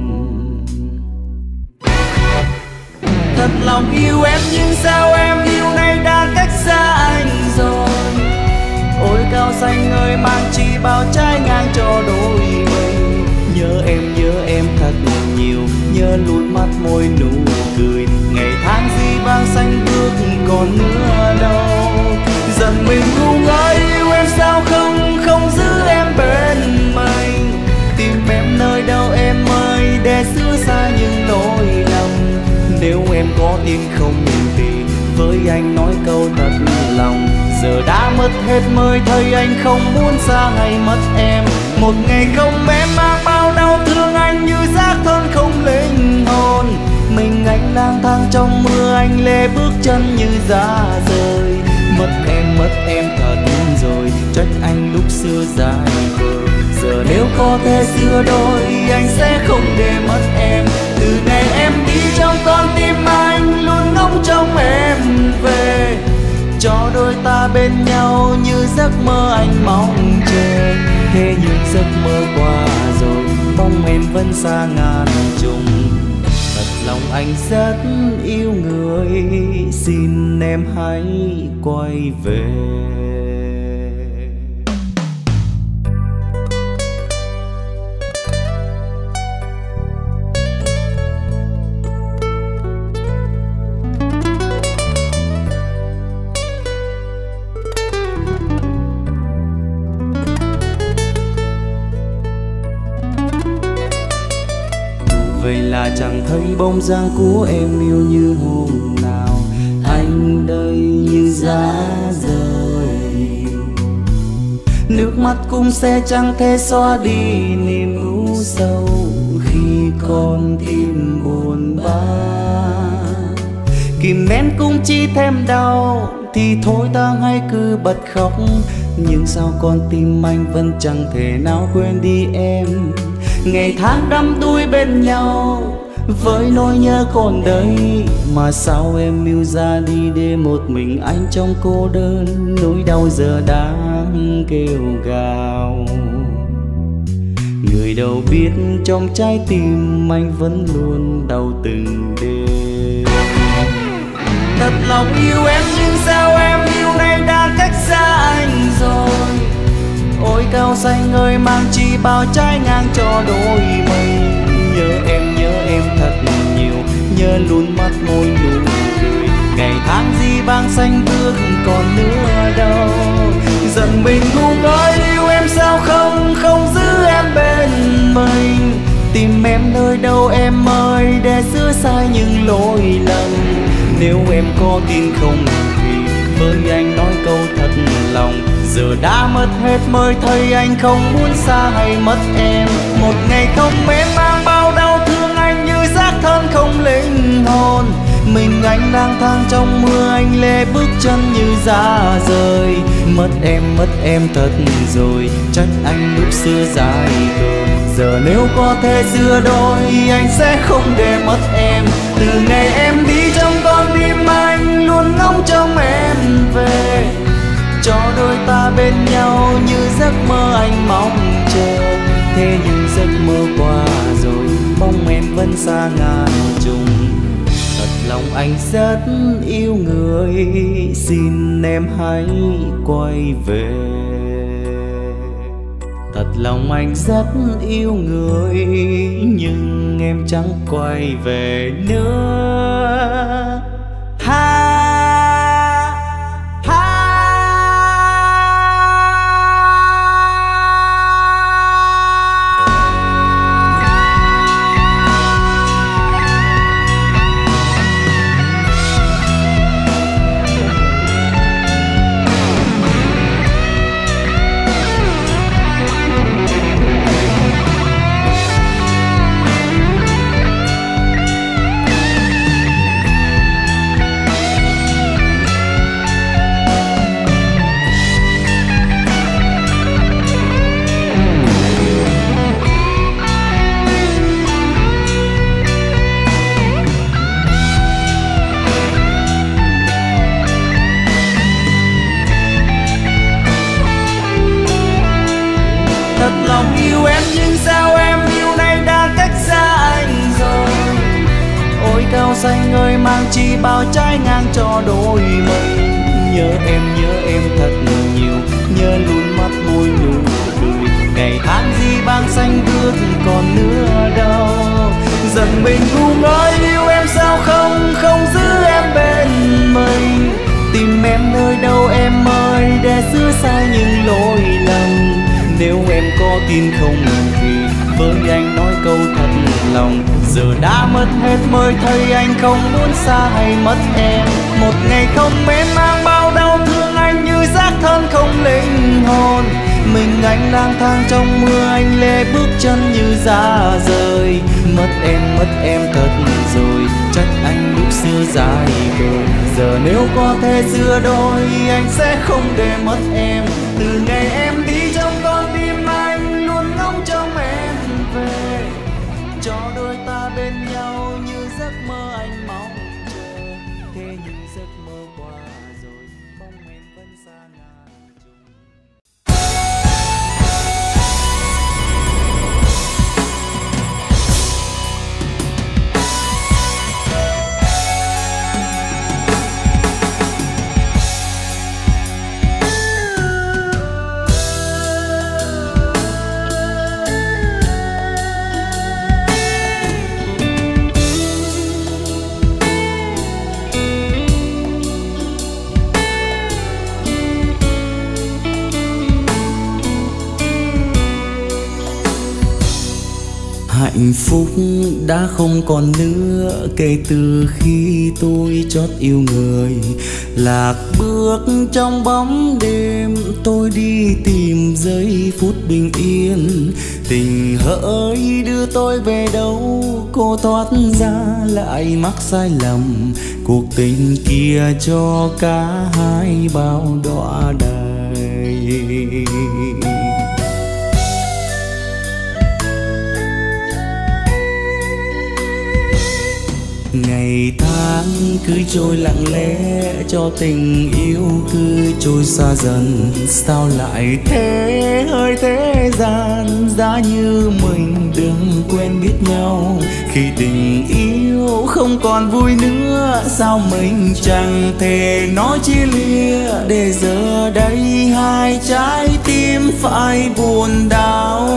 Thật lòng yêu em nhưng sao em yêu nay đã cách xa anh rồi. Ôi cao xanh ơi mang chi bao trái ngang cho đôi mình. Nhớ em thật nhiều, nhớ luôn mắt môi nụ cười. Ngày tháng gì vang xanh bước còn nữa đâu. Dần mình ngu ngơ yêu em sao không giữ em bên mình. Tìm em nơi đâu em ơi để xưa xa những nỗi lầm. Nếu em có tin không thì với anh nói câu thật lòng. Giờ đã mất hết mới thấy anh không muốn xa hay mất em. Một ngày không em mang bao đau thương anh như xác thân không linh hồn. Mình anh lang thang trong mưa anh lê bước chân như giá rời. Mất em thật rồi trách anh lúc xưa dài vời. Giờ nếu có thể xưa đôi anh sẽ không để mất em. Từ ngày em đi trong con tim anh luôn ngóng trông em về. Cho đôi ta bên nhau như giấc mơ anh mong chờ. Thế nhưng giấc mơ qua rồi bóng em vẫn xa ngàn trùng. Thật lòng anh rất yêu người, xin em hãy quay về. Vậy là chẳng thấy bóng dáng của em yêu như hôm nào. Anh đây như giá rời. nước mắt cũng sẽ chẳng thể xóa đi niềm u sầu khi con tim buồn bã. Kìm nén cũng chỉ thêm đau thì thôi ta hãy cứ bật khóc. Nhưng sao con tim anh vẫn chẳng thể nào quên đi em. Ngày tháng đắm đuối bên nhau với nỗi nhớ còn đây, mà sao em yêu ra đi để một mình anh trong cô đơn. Nỗi đau giờ đang kêu gào, người đâu biết trong trái tim anh vẫn luôn đau từng đêm. Thật lòng yêu em nhưng sao em yêu nay đã cách xa anh rồi. Ôi cao xanh ơi mang chi bao trái ngang cho đôi mình. Nhớ em thật nhiều, nhớ luôn mắt môi nụ cười. Ngày tháng gì băng xanh bước còn nữa đâu. Giận mình ngu ngơ yêu em sao không giữ em bên mình. Tìm em nơi đâu em ơi để sửa sai những lỗi lầm. Nếu em có tin không thì với anh nói câu thật lòng. Giờ đã mất hết mới thấy anh không muốn xa hay mất em. Một ngày không em mang bao đau thương anh như xác thân không linh hồn. Mình anh lang thang trong mưa anh lê bước chân như giá rời. Mất em thật rồi, trách anh lúc xưa dài khờ. Giờ nếu có thể xưa đôi anh sẽ không để mất em. Từ ngày em đi trong con tim anh luôn ngóng trông em về. Cho đôi ta bên nhau như giấc mơ anh mong chờ. Thế nhưng giấc mơ qua rồi, bóng em vẫn xa ngàn trùng. Thật lòng anh rất yêu người, xin em hãy quay về. Thật lòng anh rất yêu người, nhưng em chẳng quay về nữa. Thật lòng yêu em nhưng sao em yêu nay đã cách xa anh rồi. Ôi cao xanh ơi mang chi bao trái ngang cho đôi mình. Nhớ em thật nhiều, nhớ luôn mắt môi nụ cười. Ngày tháng gì băng xanh bước còn nữa đâu. Giận mình ngu ngơ yêu em sao không giữ em bên mình. Tìm em nơi đâu em ơi để sửa sai những lỗi lầm. Nếu em có tin không thì với anh nói câu thật lòng. Giờ đã mất hết mới thấy anh không muốn xa hay mất em. Một ngày không em mang bao đau thương anh như xác thân không linh hồn. Mình anh lang thang trong mưa anh lê bước chân như giá rời. Mất em thật rồi, trách anh lúc xưa dài khờ. Giờ nếu có thể xưa đôi anh sẽ không để mất em. Từ ngày em đi trong con tim anh luôn ngóng trông em về. Cho đôi ta bên nhau như giấc mơ anh mong chờ. Thế nhưng giấc mơ qua rồi, bóng em vẫn xa ngàn trùng. Hạnh phúc đã không còn nữa kể từ khi tôi chót yêu người. Lạc bước trong bóng đêm, tôi đi tìm giây phút bình yên. Tình hỡi đưa tôi về đâu, cô thoát ra lại mắc sai lầm. Cuộc tình kia cho cả hai bao đọa đầy. Ngày tháng cứ trôi lặng lẽ, cho tình yêu cứ trôi xa dần. Sao lại thế hỡi thế gian, giá như mình đừng quen biết nhau. Khi tình yêu không còn vui nữa, sao mình chẳng thể nói chia lìa. Để giờ đây hai trái tim phải buồn đau.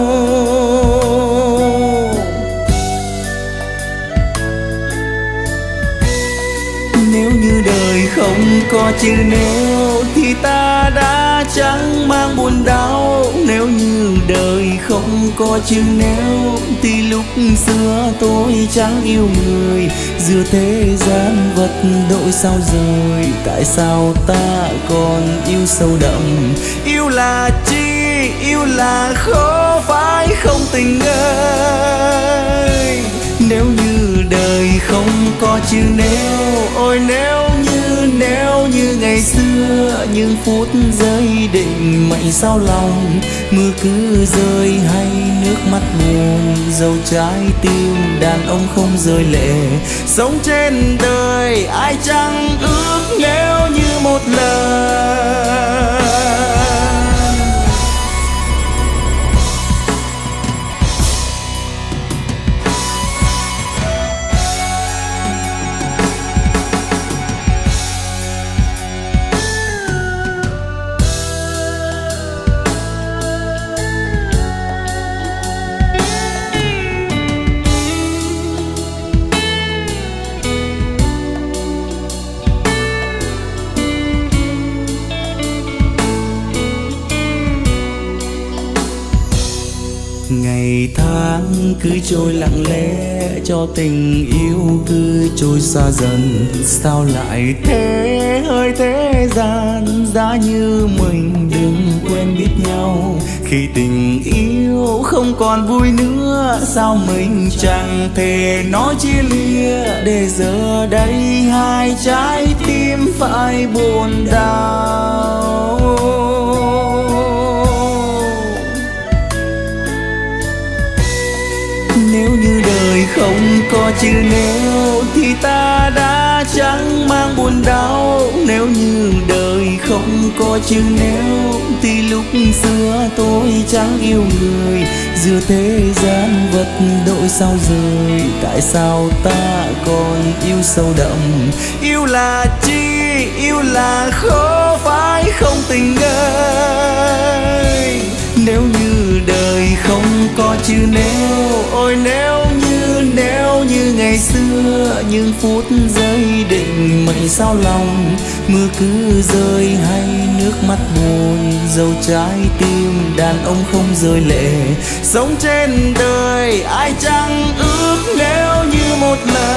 Nếu như đời không có chữ nếu, thì ta đã chẳng mang buồn đau. Nếu như đời không có chữ nếu, thì lúc xưa tôi chẳng yêu người. Giữa thế gian vật đổi sao rời, tại sao ta còn yêu sâu đậm. Yêu là chi, yêu là khó phải không tình ơi. Nếu như đời không có chữ nếu, ôi nếu như ngày xưa, những phút giây định mệnh sao lòng. Mưa cứ rơi hay nước mắt buồn, dẫu trái tim đàn ông không rơi lệ. Sống trên đời ai chẳng ước nếu như một lần. Ngày tháng cứ trôi lặng lẽ, cho tình yêu cứ trôi xa dần. Sao lại thế hỡi thế gian, giá như mình đừng quen biết nhau. Khi tình yêu không còn vui nữa, sao mình chẳng thể nói chia lìa. Để giờ đây hai trái tim phải buồn đau. Nếu như đời không có chữ nếu, thì ta đã chẳng mang buồn đau. Nếu như đời không có chữ nếu, thì lúc xưa tôi chẳng yêu người. Giữa thế gian vật đổi sao rời, tại sao ta còn yêu sâu đậm. Yêu là chi, yêu là khó phải không tình ơi. Nếu như đời không có chữ nếu, ôi nếu như ngày xưa, những phút giây định mệnh sao lòng. Mưa cứ rơi hay nước mắt buồn, dẫu trái tim đàn ông không rơi lệ. Sống trên đời ai chẳng ước nếu như một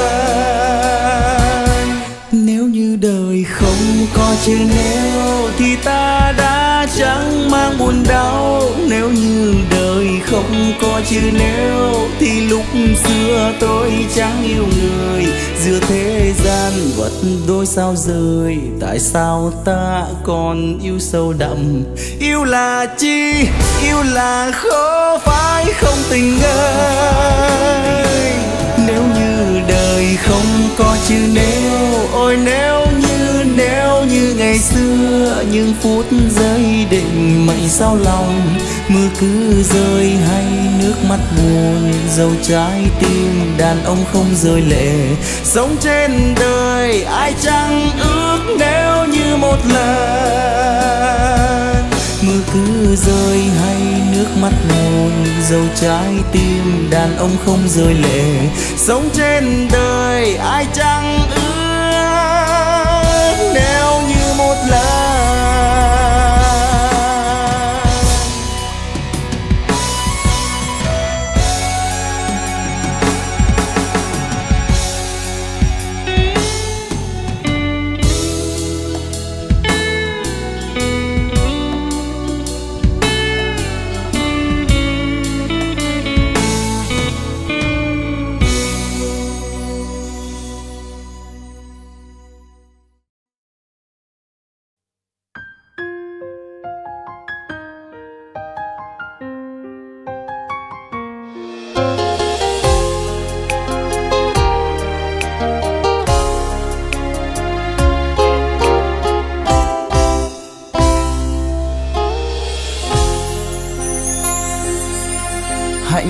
lần. Nếu như đời không có chữ nếu, thì ta đã chẳng mang buồn đau. Nếu như đời không có chữ nếu, thì lúc xưa tôi chẳng yêu người. Giữa thế gian vật đôi sao rời, tại sao ta còn yêu sâu đậm. Yêu là chi, yêu là khó phải không tình ơi. Nếu như đời không có chữ nếu, ôi nếu như ngày xưa, những phút giây định mệnh sao lòng. Mưa cứ rơi hay nước mắt buồn, dẫu trái tim đàn ông không rơi lệ. Sống trên đời ai chẳng ước nếu như một lần. Mưa cứ rơi hay nước mắt buồn, dẫu trái tim đàn ông không rơi lệ. Sống trên đời ai chẳng ước nếu như một lần.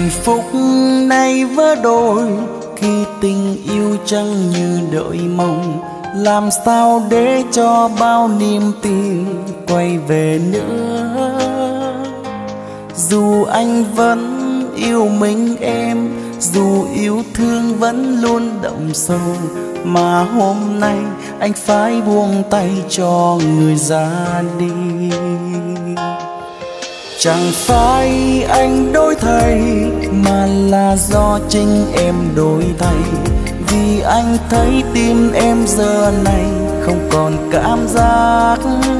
hạnh phúc nay vỡ đôi khi tình yêu chẳng như đợi mong. Làm sao để cho bao niềm tin quay về nữa? Dù anh vẫn yêu mình em, dù yêu thương vẫn luôn đậm sâu, mà hôm nay anh phải buông tay cho người ra đi. Chẳng phải anh đổi thay mà là do chính em đổi thay. Vì anh thấy tim em giờ này không còn cảm giác.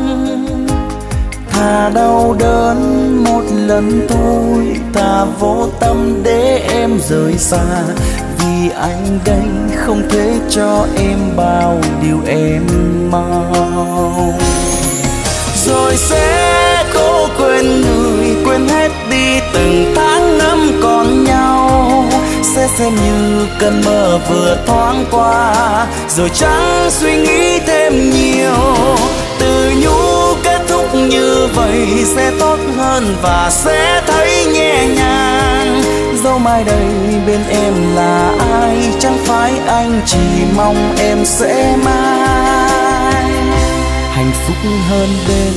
Thà đau đớn một lần thôi, thà vô tâm để em rời xa. Vì anh đây không thể cho em bao điều em mong. Rồi sẽ cố quên người, quên hết đi từng tháng năm còn nhau. Sẽ xem như cơn mơ vừa thoáng qua, rồi chẳng suy nghĩ thêm nhiều. Từ nhũ kết thúc như vậy sẽ tốt hơn và sẽ thấy nhẹ nhàng. Dẫu mai đây bên em là ai, chẳng phải anh chỉ mong em sẽ mãi hạnh phúc hơn bên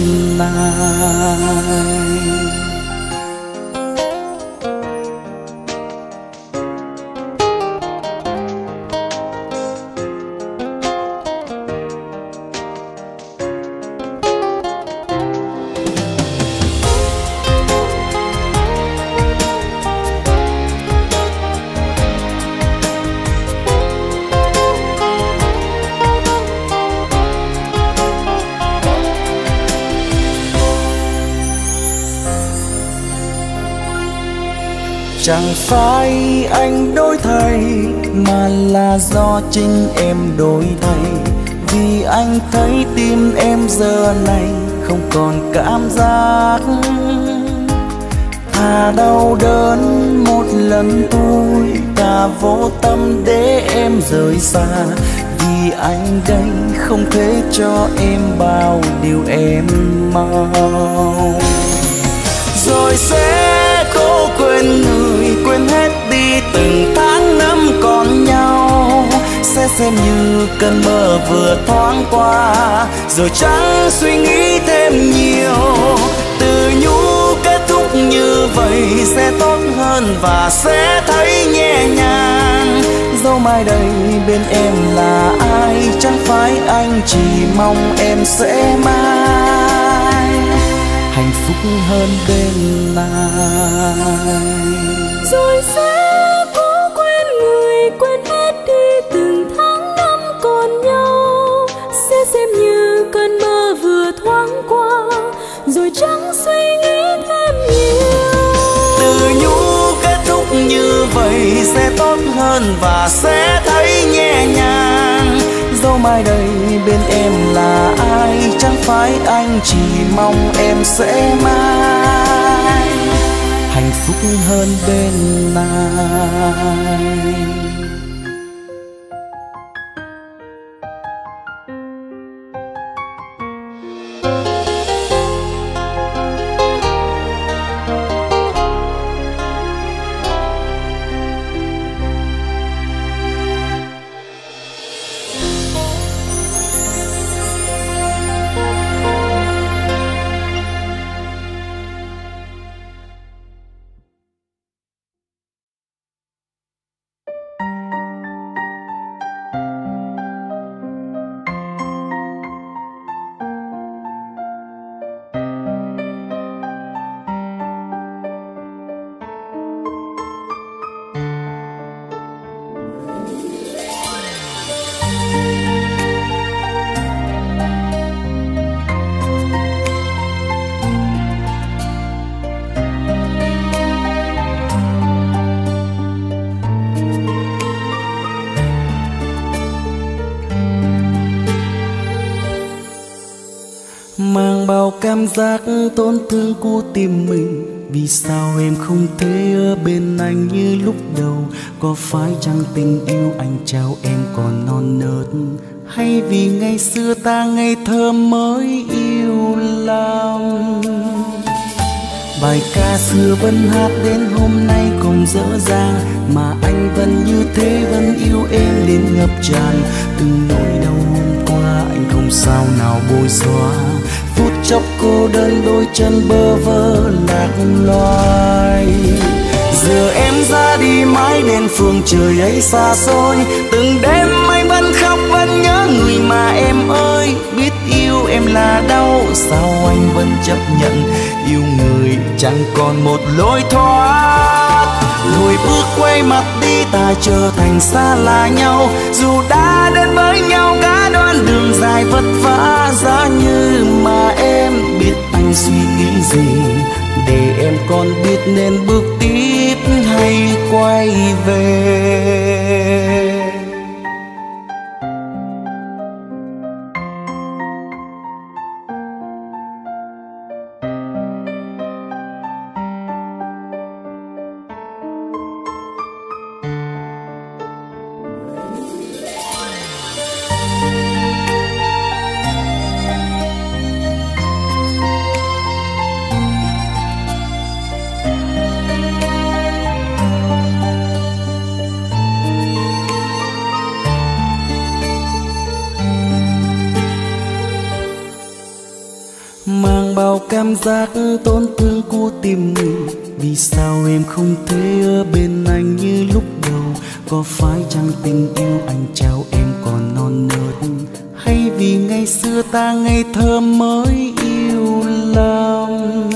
này. Chẳng phải anh đổi thay mà là do chính em đổi thay. Vì anh thấy tim em giờ này không còn cảm giác. Thà đau đớn một lần thôi, thà vô tâm để em rời xa. Vì anh đây không thể cho em bao điều em mong. Rồi sẽ cố quên người, quên hết đi từng tháng năm còn nhau. Sẽ xem như cơn mơ vừa thoáng qua, rồi chẳng suy nghĩ thêm nhiều. Từ nhũ kết thúc như vậy sẽ tốt hơn và sẽ thấy nhẹ nhàng. Dẫu mai đây bên em là ai, chẳng phải anh chỉ mong em sẽ mãi hạnh phúc hơn bên này. Rồi sẽ cố quên người, quên hết đi từng tháng năm còn nhau. Sẽ xem như cơn mơ vừa thoáng qua, rồi chẳng suy nghĩ thêm nhiều. Từ nhũ kết thúc như vậy sẽ tốt hơn và sẽ thấy nhẹ nhàng. Dẫu mai đây bên em là ai, chẳng phải anh chỉ mong em sẽ mãi hạnh phúc hơn bên này. Mang bao cảm giác tổn thương của tim mình. Vì sao em không thể ở bên anh như lúc đầu? Có phải chăng tình yêu anh trao em còn non nớt, hay vì ngày xưa ta ngây thơ mới yêu lắm? Bài ca xưa vẫn hát đến hôm nay còn dở dang, mà anh vẫn như thế, vẫn yêu em đến ngập tràn. Từng nỗi đau hôm qua anh không sao nào bôi xóa, phút chốc cô đơn đôi chân bơ vơ lạc loài. Giờ em ra đi mãi đến phương trời ấy xa xôi, từng đêm anh vẫn khóc vẫn nhớ người mà em ơi. Biết yêu em là đau, sao anh vẫn chấp nhận yêu người chẳng còn một lối thoát. Lùi bước quay mặt đi ta trở thành xa lạ nhau, dù đã đến với nhau cả đoạn đường dài vất vả. Giá như mà em biết anh suy nghĩ gì, để em còn biết nên bước tiếp hay quay về. Bao cảm giác tổn thương của tim mình, vì sao em không thể ở bên anh như lúc đầu? Có phải chăng tình yêu anh trao em còn non nớt, hay vì ngày xưa ta ngây thơ mới yêu lầm?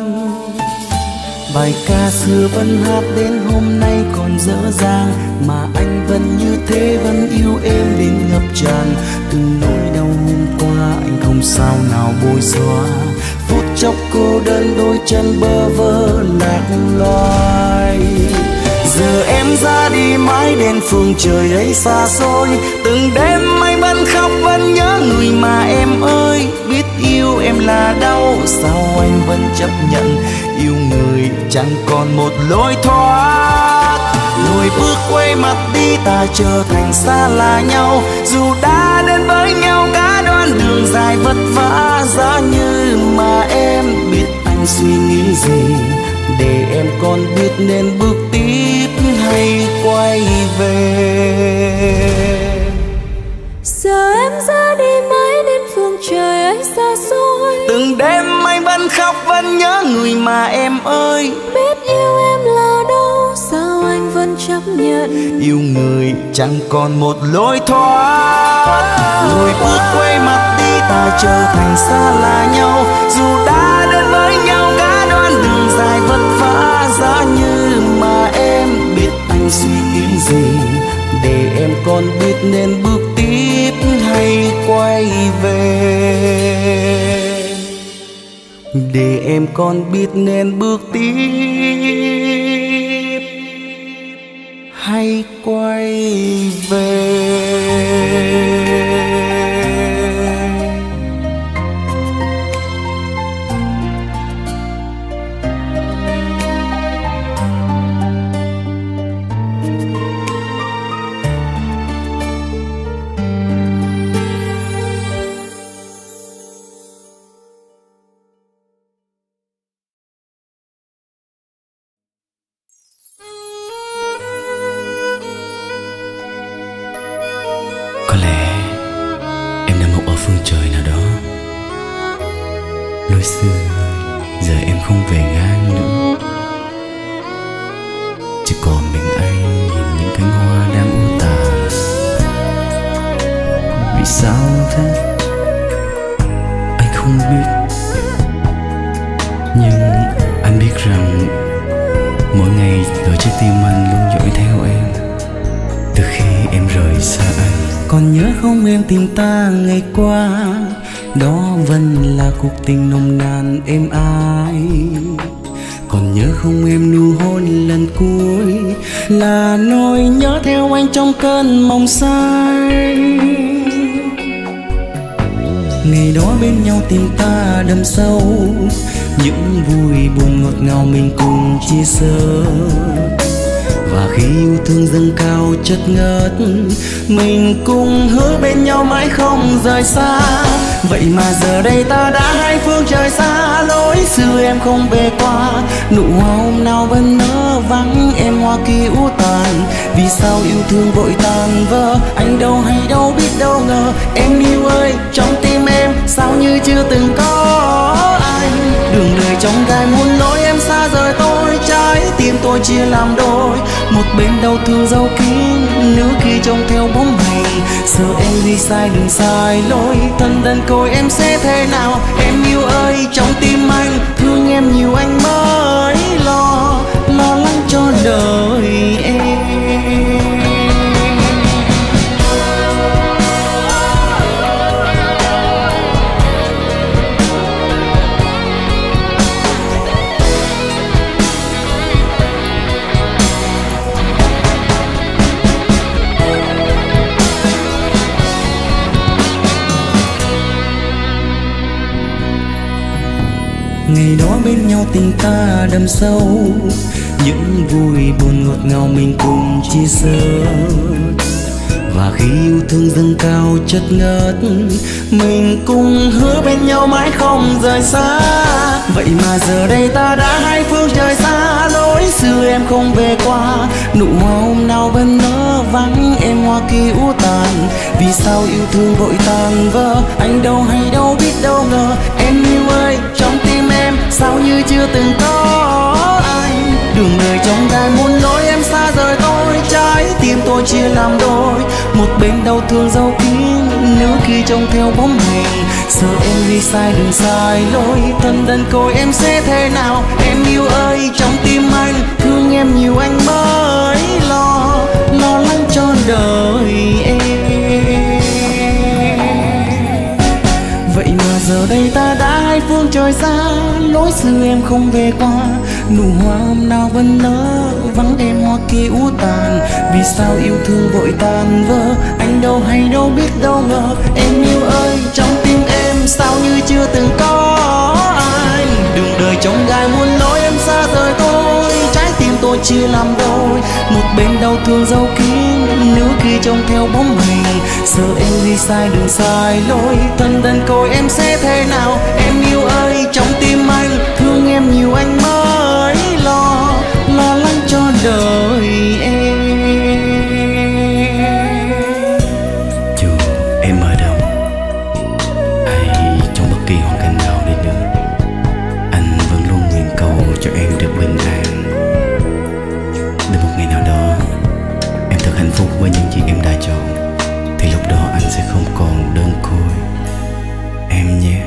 Bài ca xưa vẫn hát đến hôm nay còn dở dang, mà anh vẫn như thế, vẫn yêu em đến ngập tràn. Từng nỗi đau hôm qua anh không sao nào bôi xóa, phút chốc cô đơn đôi chân bơ vơ lạc loài. Giờ em ra đi mãi đến phương trời ấy xa xôi, từng đêm anh vẫn khóc vẫn nhớ người mà em ơi. Biết yêu em là đau, sao anh vẫn chấp nhận yêu người chẳng còn một lối thoát. Lùi bước quay mặt đi ta trở thành xa lạ nhau, dù đã đến với nhau cả đoạn đường dài vất vả. Giá như mà em biết anh suy nghĩ gì, để em còn biết nên bước tiếp hay quay về. Giờ em ra đi mãi đến phương trời ấy xa xôi, từng đêm anh vẫn khóc vẫn nhớ người mà em ơi. biết yêu em là đâu, sao anh vẫn chấp nhận yêu người chẳng còn một lối thoát. Lùi bước quay mặt đi ta trở thành xa lạ nhau, dù đã đến với nhau cả đoạn đường dài vất vả. Giá như mà em biết anh suy nghĩ gì, để em còn biết nên bước tiếp hay quay về. Để em còn biết nên bước tiếp hay quay về. Có lẽ em đã mộng ở phương trời nào đó, lối xưa giờ em không về ngang nữa, chỉ còn mình anh nhìn những cánh hoa đang u tàn. Vì sao thế anh không biết, nhưng anh biết rằng mỗi ngày ở trái tim anh luôn dõi theo em từ khi em rời xa anh. Còn nhớ không em tìm ta ngày qua, đó vẫn là cuộc tình nồng nàn êm ái. Còn nhớ không em nụ hôn lần cuối, là nỗi nhớ theo anh trong cơn mộng say. Ngày đó bên nhau tình ta đậm sâu, những vui buồn ngọt ngào mình cùng chia sẻ. Và khi yêu thương dâng cao chất ngất, mình cùng hứa bên nhau mãi không rời xa. Vậy mà giờ đây ta đã hai phương trời xa, lối xưa em không về qua. Nụ hoa hôm nào vẫn nở vắng em hoa kia úa tàn. Vì sao yêu thương vội tàn vỡ, anh đâu hay đâu biết đâu ngờ. Em yêu ơi, trong tim em sao như chưa từng có anh. Đường đời trong gai muốn lối em xa rời tôi, trái tim tôi chia làm đôi. Một bên đau thương dấu kín, nửa khi trông theo bóng hình. Sợ em đi sai đường sai lối, thân đơn côi em sẽ thế nào. Em yêu ơi, trong tim anh thương em nhiều anh mới lo lắng cho đời em. Ngày đó bên nhau tình ta đậm sâu, những vui buồn ngọt ngào mình cùng chia sẻ. Và khi yêu thương dâng cao chất ngất, mình cùng hứa bên nhau mãi không rời xa. Vậy mà giờ đây ta đã hai phương trời xa, lối xưa em không về qua. Nụ hoa hôm nào vẫn nở vắng em hoa kia úa tàn. Vì sao yêu thương vội tàn vỡ, anh đâu hay đâu biết đâu ngờ. Em yêu ơi, trong tim em sao như chưa từng có anh. Đường đời trong gai muốn lối em xa rời tôi, trái tim tôi chia làm đôi. Một bên đau thương dấu kín, nửa khi trông theo bóng hình. Sợ em đi sai đường sai lối, thân đơn côi em sẽ thế nào. Em yêu ơi, trong tim anh thương em nhiều anh mới lo lắng cho đời em. Vậy mà giờ đây ta đã hai phương trời xa, lối xưa em không về qua. Nụ hoa hôm nào vẫn nở vắng em hoa kia úa tàn. Vì sao yêu thương vội tàn vỡ, anh đâu hay đâu biết đâu ngờ. Em yêu ơi, trong tim em sao như chưa từng có anh. Đường đời trong gai muốn lối em xa rời tôi, trái tim tôi chia làm đôi. Một bên đau thương dấu kín, nửa khi trông theo bóng hình. Sợ em đi sai đường sai lối, thân đơn côi em sẽ thế nào. Em yêu ơi, trong tim anh thương em nhiều anh mới lo lắng cho đời em. Dù em ở đâu hay trong bất kỳ hoàn cảnh nào đi nữa, anh vẫn luôn nguyện cầu cho em được bình an. Đến một ngày nào đó em thật hạnh phúc với những gì em đã chọn, thì lúc đó anh sẽ không còn đơn côi em nhé.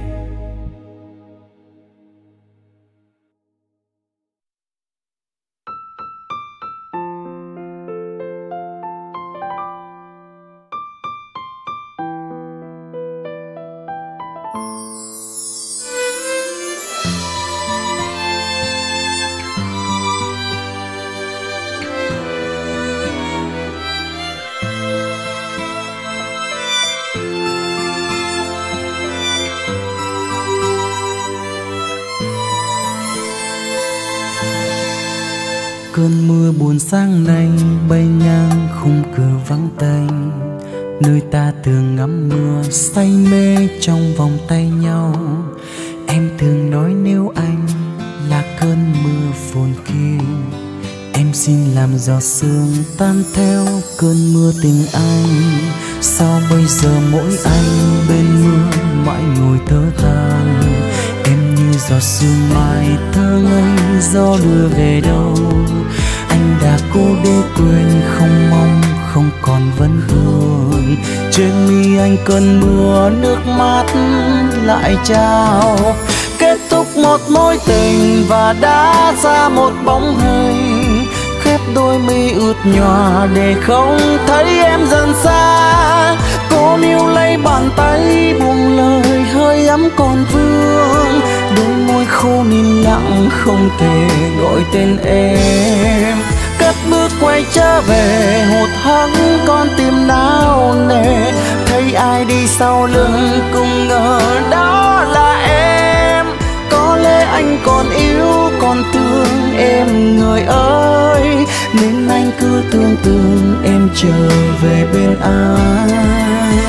Cơn mưa buồn sáng nay bay ngang khung cửa vắng tanh, nơi ta thường ngắm mưa say mê trong vòng tay nhau. Em thường nói nếu anh là cơn mưa phồn kia, em xin làm giọt sương tan theo cơn mưa tình anh. Sao bây giờ mỗi anh bên mưa mãi ngồi thở than, em như giọt sương mai thơ ngây gió đưa về đâu. Anh đã cố để quên không mong không còn vẫn thôi. Trên mi anh cơn mưa nước mắt lại trao, kết thúc một mối tình và đã ra một bóng hình. Khép đôi mi ướt nhòa để không thấy em dần xa. Cô níu lấy bàn tay buông lời hơi ấm còn vương, đôi môi khô nín lặng không thể gọi tên em. Cất bước quay trở về hụt hẫng con tim nao nề, thấy ai đi sau lưng cũng ngờ đó là em. Có lẽ anh còn yêu còn thương em người ơi, nên tưởng tượng em trở về bên anh.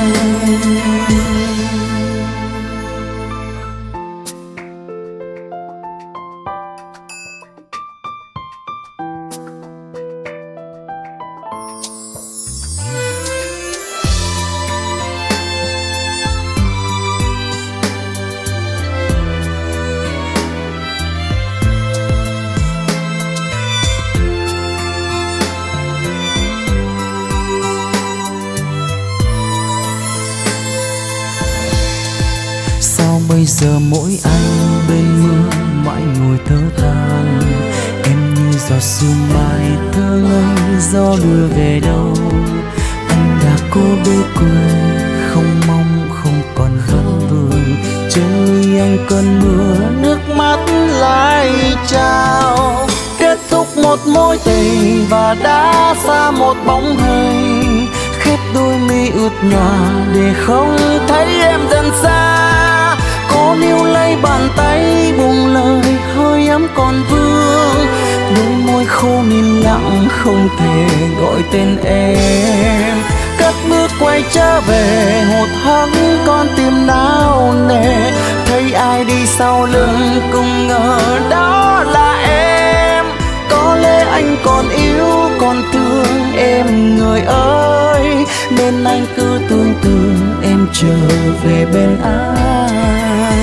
Bây giờ mỗi anh bên mưa mãi ngồi thở than, em như giọt sương mai thơ ngây gió đưa về đâu. Anh đã cố bê quê không mong không còn vấn vương, trên anh cơn mưa nước mắt lại trao. Kết thúc một mối tình và đã xa một bóng hình, khép đôi mi ướt nhòa để không thấy em dần xa. Có níu lấy bàn tay buông lời hơi ấm còn vương, đôi môi khô nín lặng không thể gọi tên em. Cất bước quay trở về hụt hẫng con tim nao nề, thấy ai đi sau lưng cũng ngờ đó là em. Có lẽ anh còn yêu còn thương em người ơi, nên anh cứ tưởng tượng em trở về bên anh.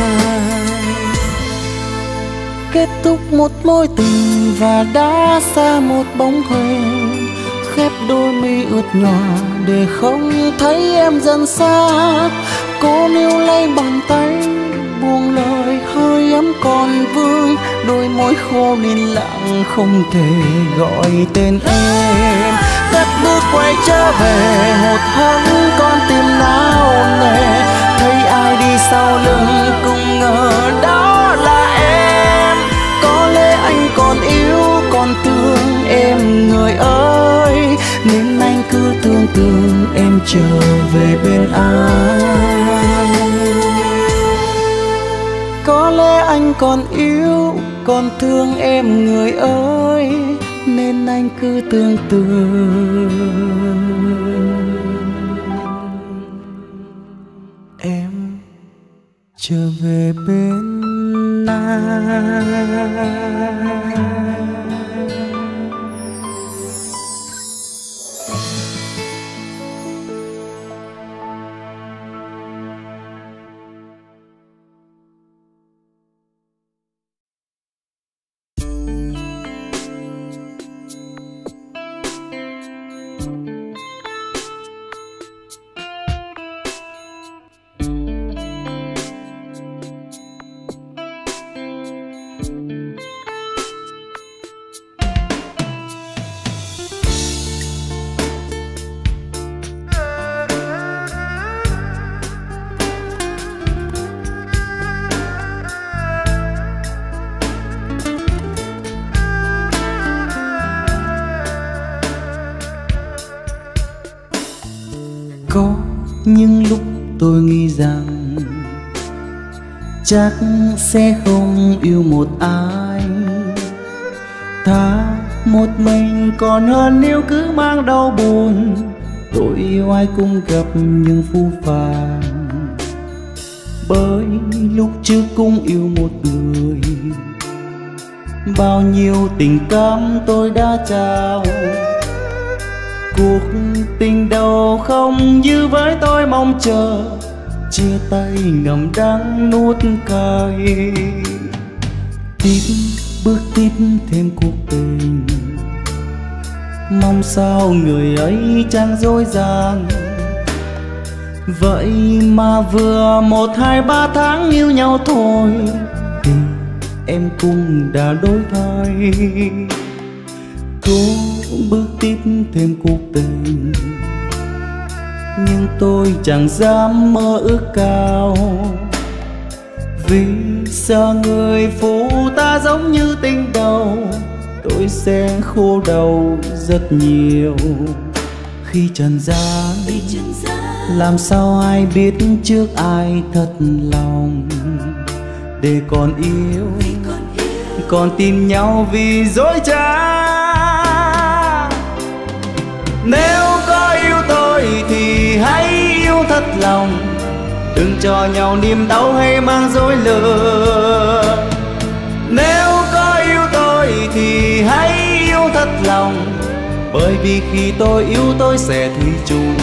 Kết thúc một mối tình và đã xa một bóng hình, khép đôi mi ướt nhòa để không thấy em dần xa. Cố níu lấy bàn tay buông lời hơi ấm còn vương, đôi môi khô nín lặng không thể gọi tên em. Cất bước quay trở về hụt hẫng con tim nao nề, thấy ai đi sau lưng cũng ngờ đó là em. Có lẽ anh còn yêu còn thương em người ơi, nên anh cứ tưởng tượng em trở về bên anh. Có lẽ anh còn yêu còn thương em người ơi, nên anh cứ tưởng tượng em trở về bên anh. Có những lúc tôi nghĩ rằng chắc sẽ không yêu một ai, thà một mình còn hơn nếu cứ mang đau buồn. Tôi yêu ai cũng gặp những phũ phàng, bởi lúc trước cũng yêu một người. Bao nhiêu tình cảm tôi đã trao, cuộc tình đầu không như với tôi mong chờ. Chia tay ngậm đắng nuốt cay, tiếp bước tiếp thêm cuộc tình. Mong sao người ấy chẳng dối gian, vậy mà vừa 1, 2, 3 tháng yêu nhau thôi thì em cũng đã đổi thay. Cố bước tiếp thêm cuộc tình, nhưng tôi chẳng dám mơ ước cao, vì sợ người phụ ta giống như tình đầu. Tôi sẽ khô đau rất nhiều khi trần gian, làm sao ai biết trước ai thật lòng. Để còn yêu còn tin nhau vì dối trá, Nếu có yêu tôi thì hãy yêu thật lòng, đừng cho nhau niềm đau hay mang dối lừa. Nếu có yêu tôi thì hãy yêu thật lòng, bởi vì khi tôi yêu tôi sẽ thủy chung.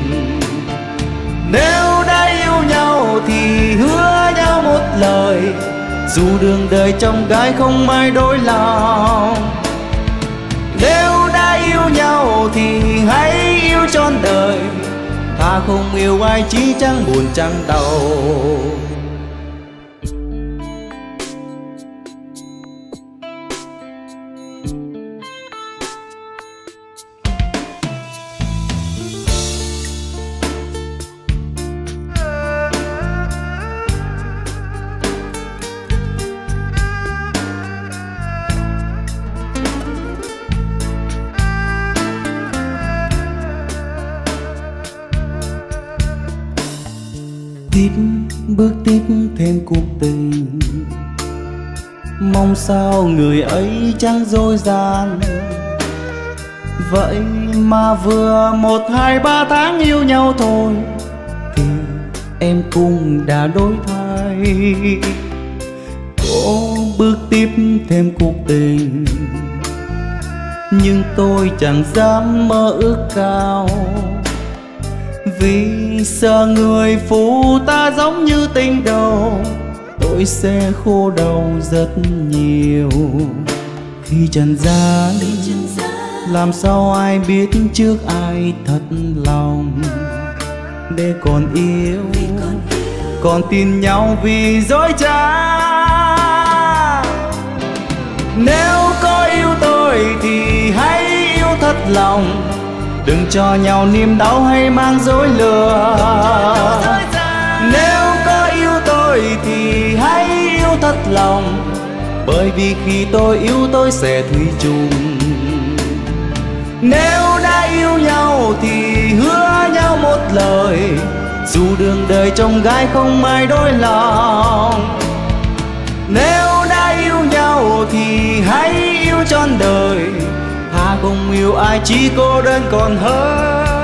Nếu đã yêu nhau thì hứa nhau một lời, dù đường đời trong gai không ai đổi lòng. Nếu đã yêu nhau thì hãy yêu trọn đời, thà không yêu ai chỉ chẳng buồn chẳng đau. Bước tiếp thêm cuộc tình, mong sao người ấy chẳng dối gian. Vậy mà vừa 1, 2, 3 tháng yêu nhau thôi thì em cũng đã đổi thay. Cô bước tiếp thêm cuộc tình, nhưng tôi chẳng dám mơ ước cao, vì sợ người phụ ta giống như tình đầu, tôi sẽ khô đau rất nhiều. Khi trần gian làm sao ai biết trước ai thật lòng, để còn yêu còn tin nhau vì dối trá. Nếu có yêu tôi thì hãy yêu thật lòng, đừng cho nhau niềm đau hay mang dối lừa. Nếu có yêu tôi thì hãy yêu thật lòng, bởi vì khi tôi yêu tôi sẽ thủy chung. Nếu đã yêu nhau thì hứa nhau một lời, dù đường đời trong gai không ai đổi lòng. Nếu đã yêu nhau thì hãy yêu trọn đời, thà không yêu ai chỉ cô đơn còn hơn.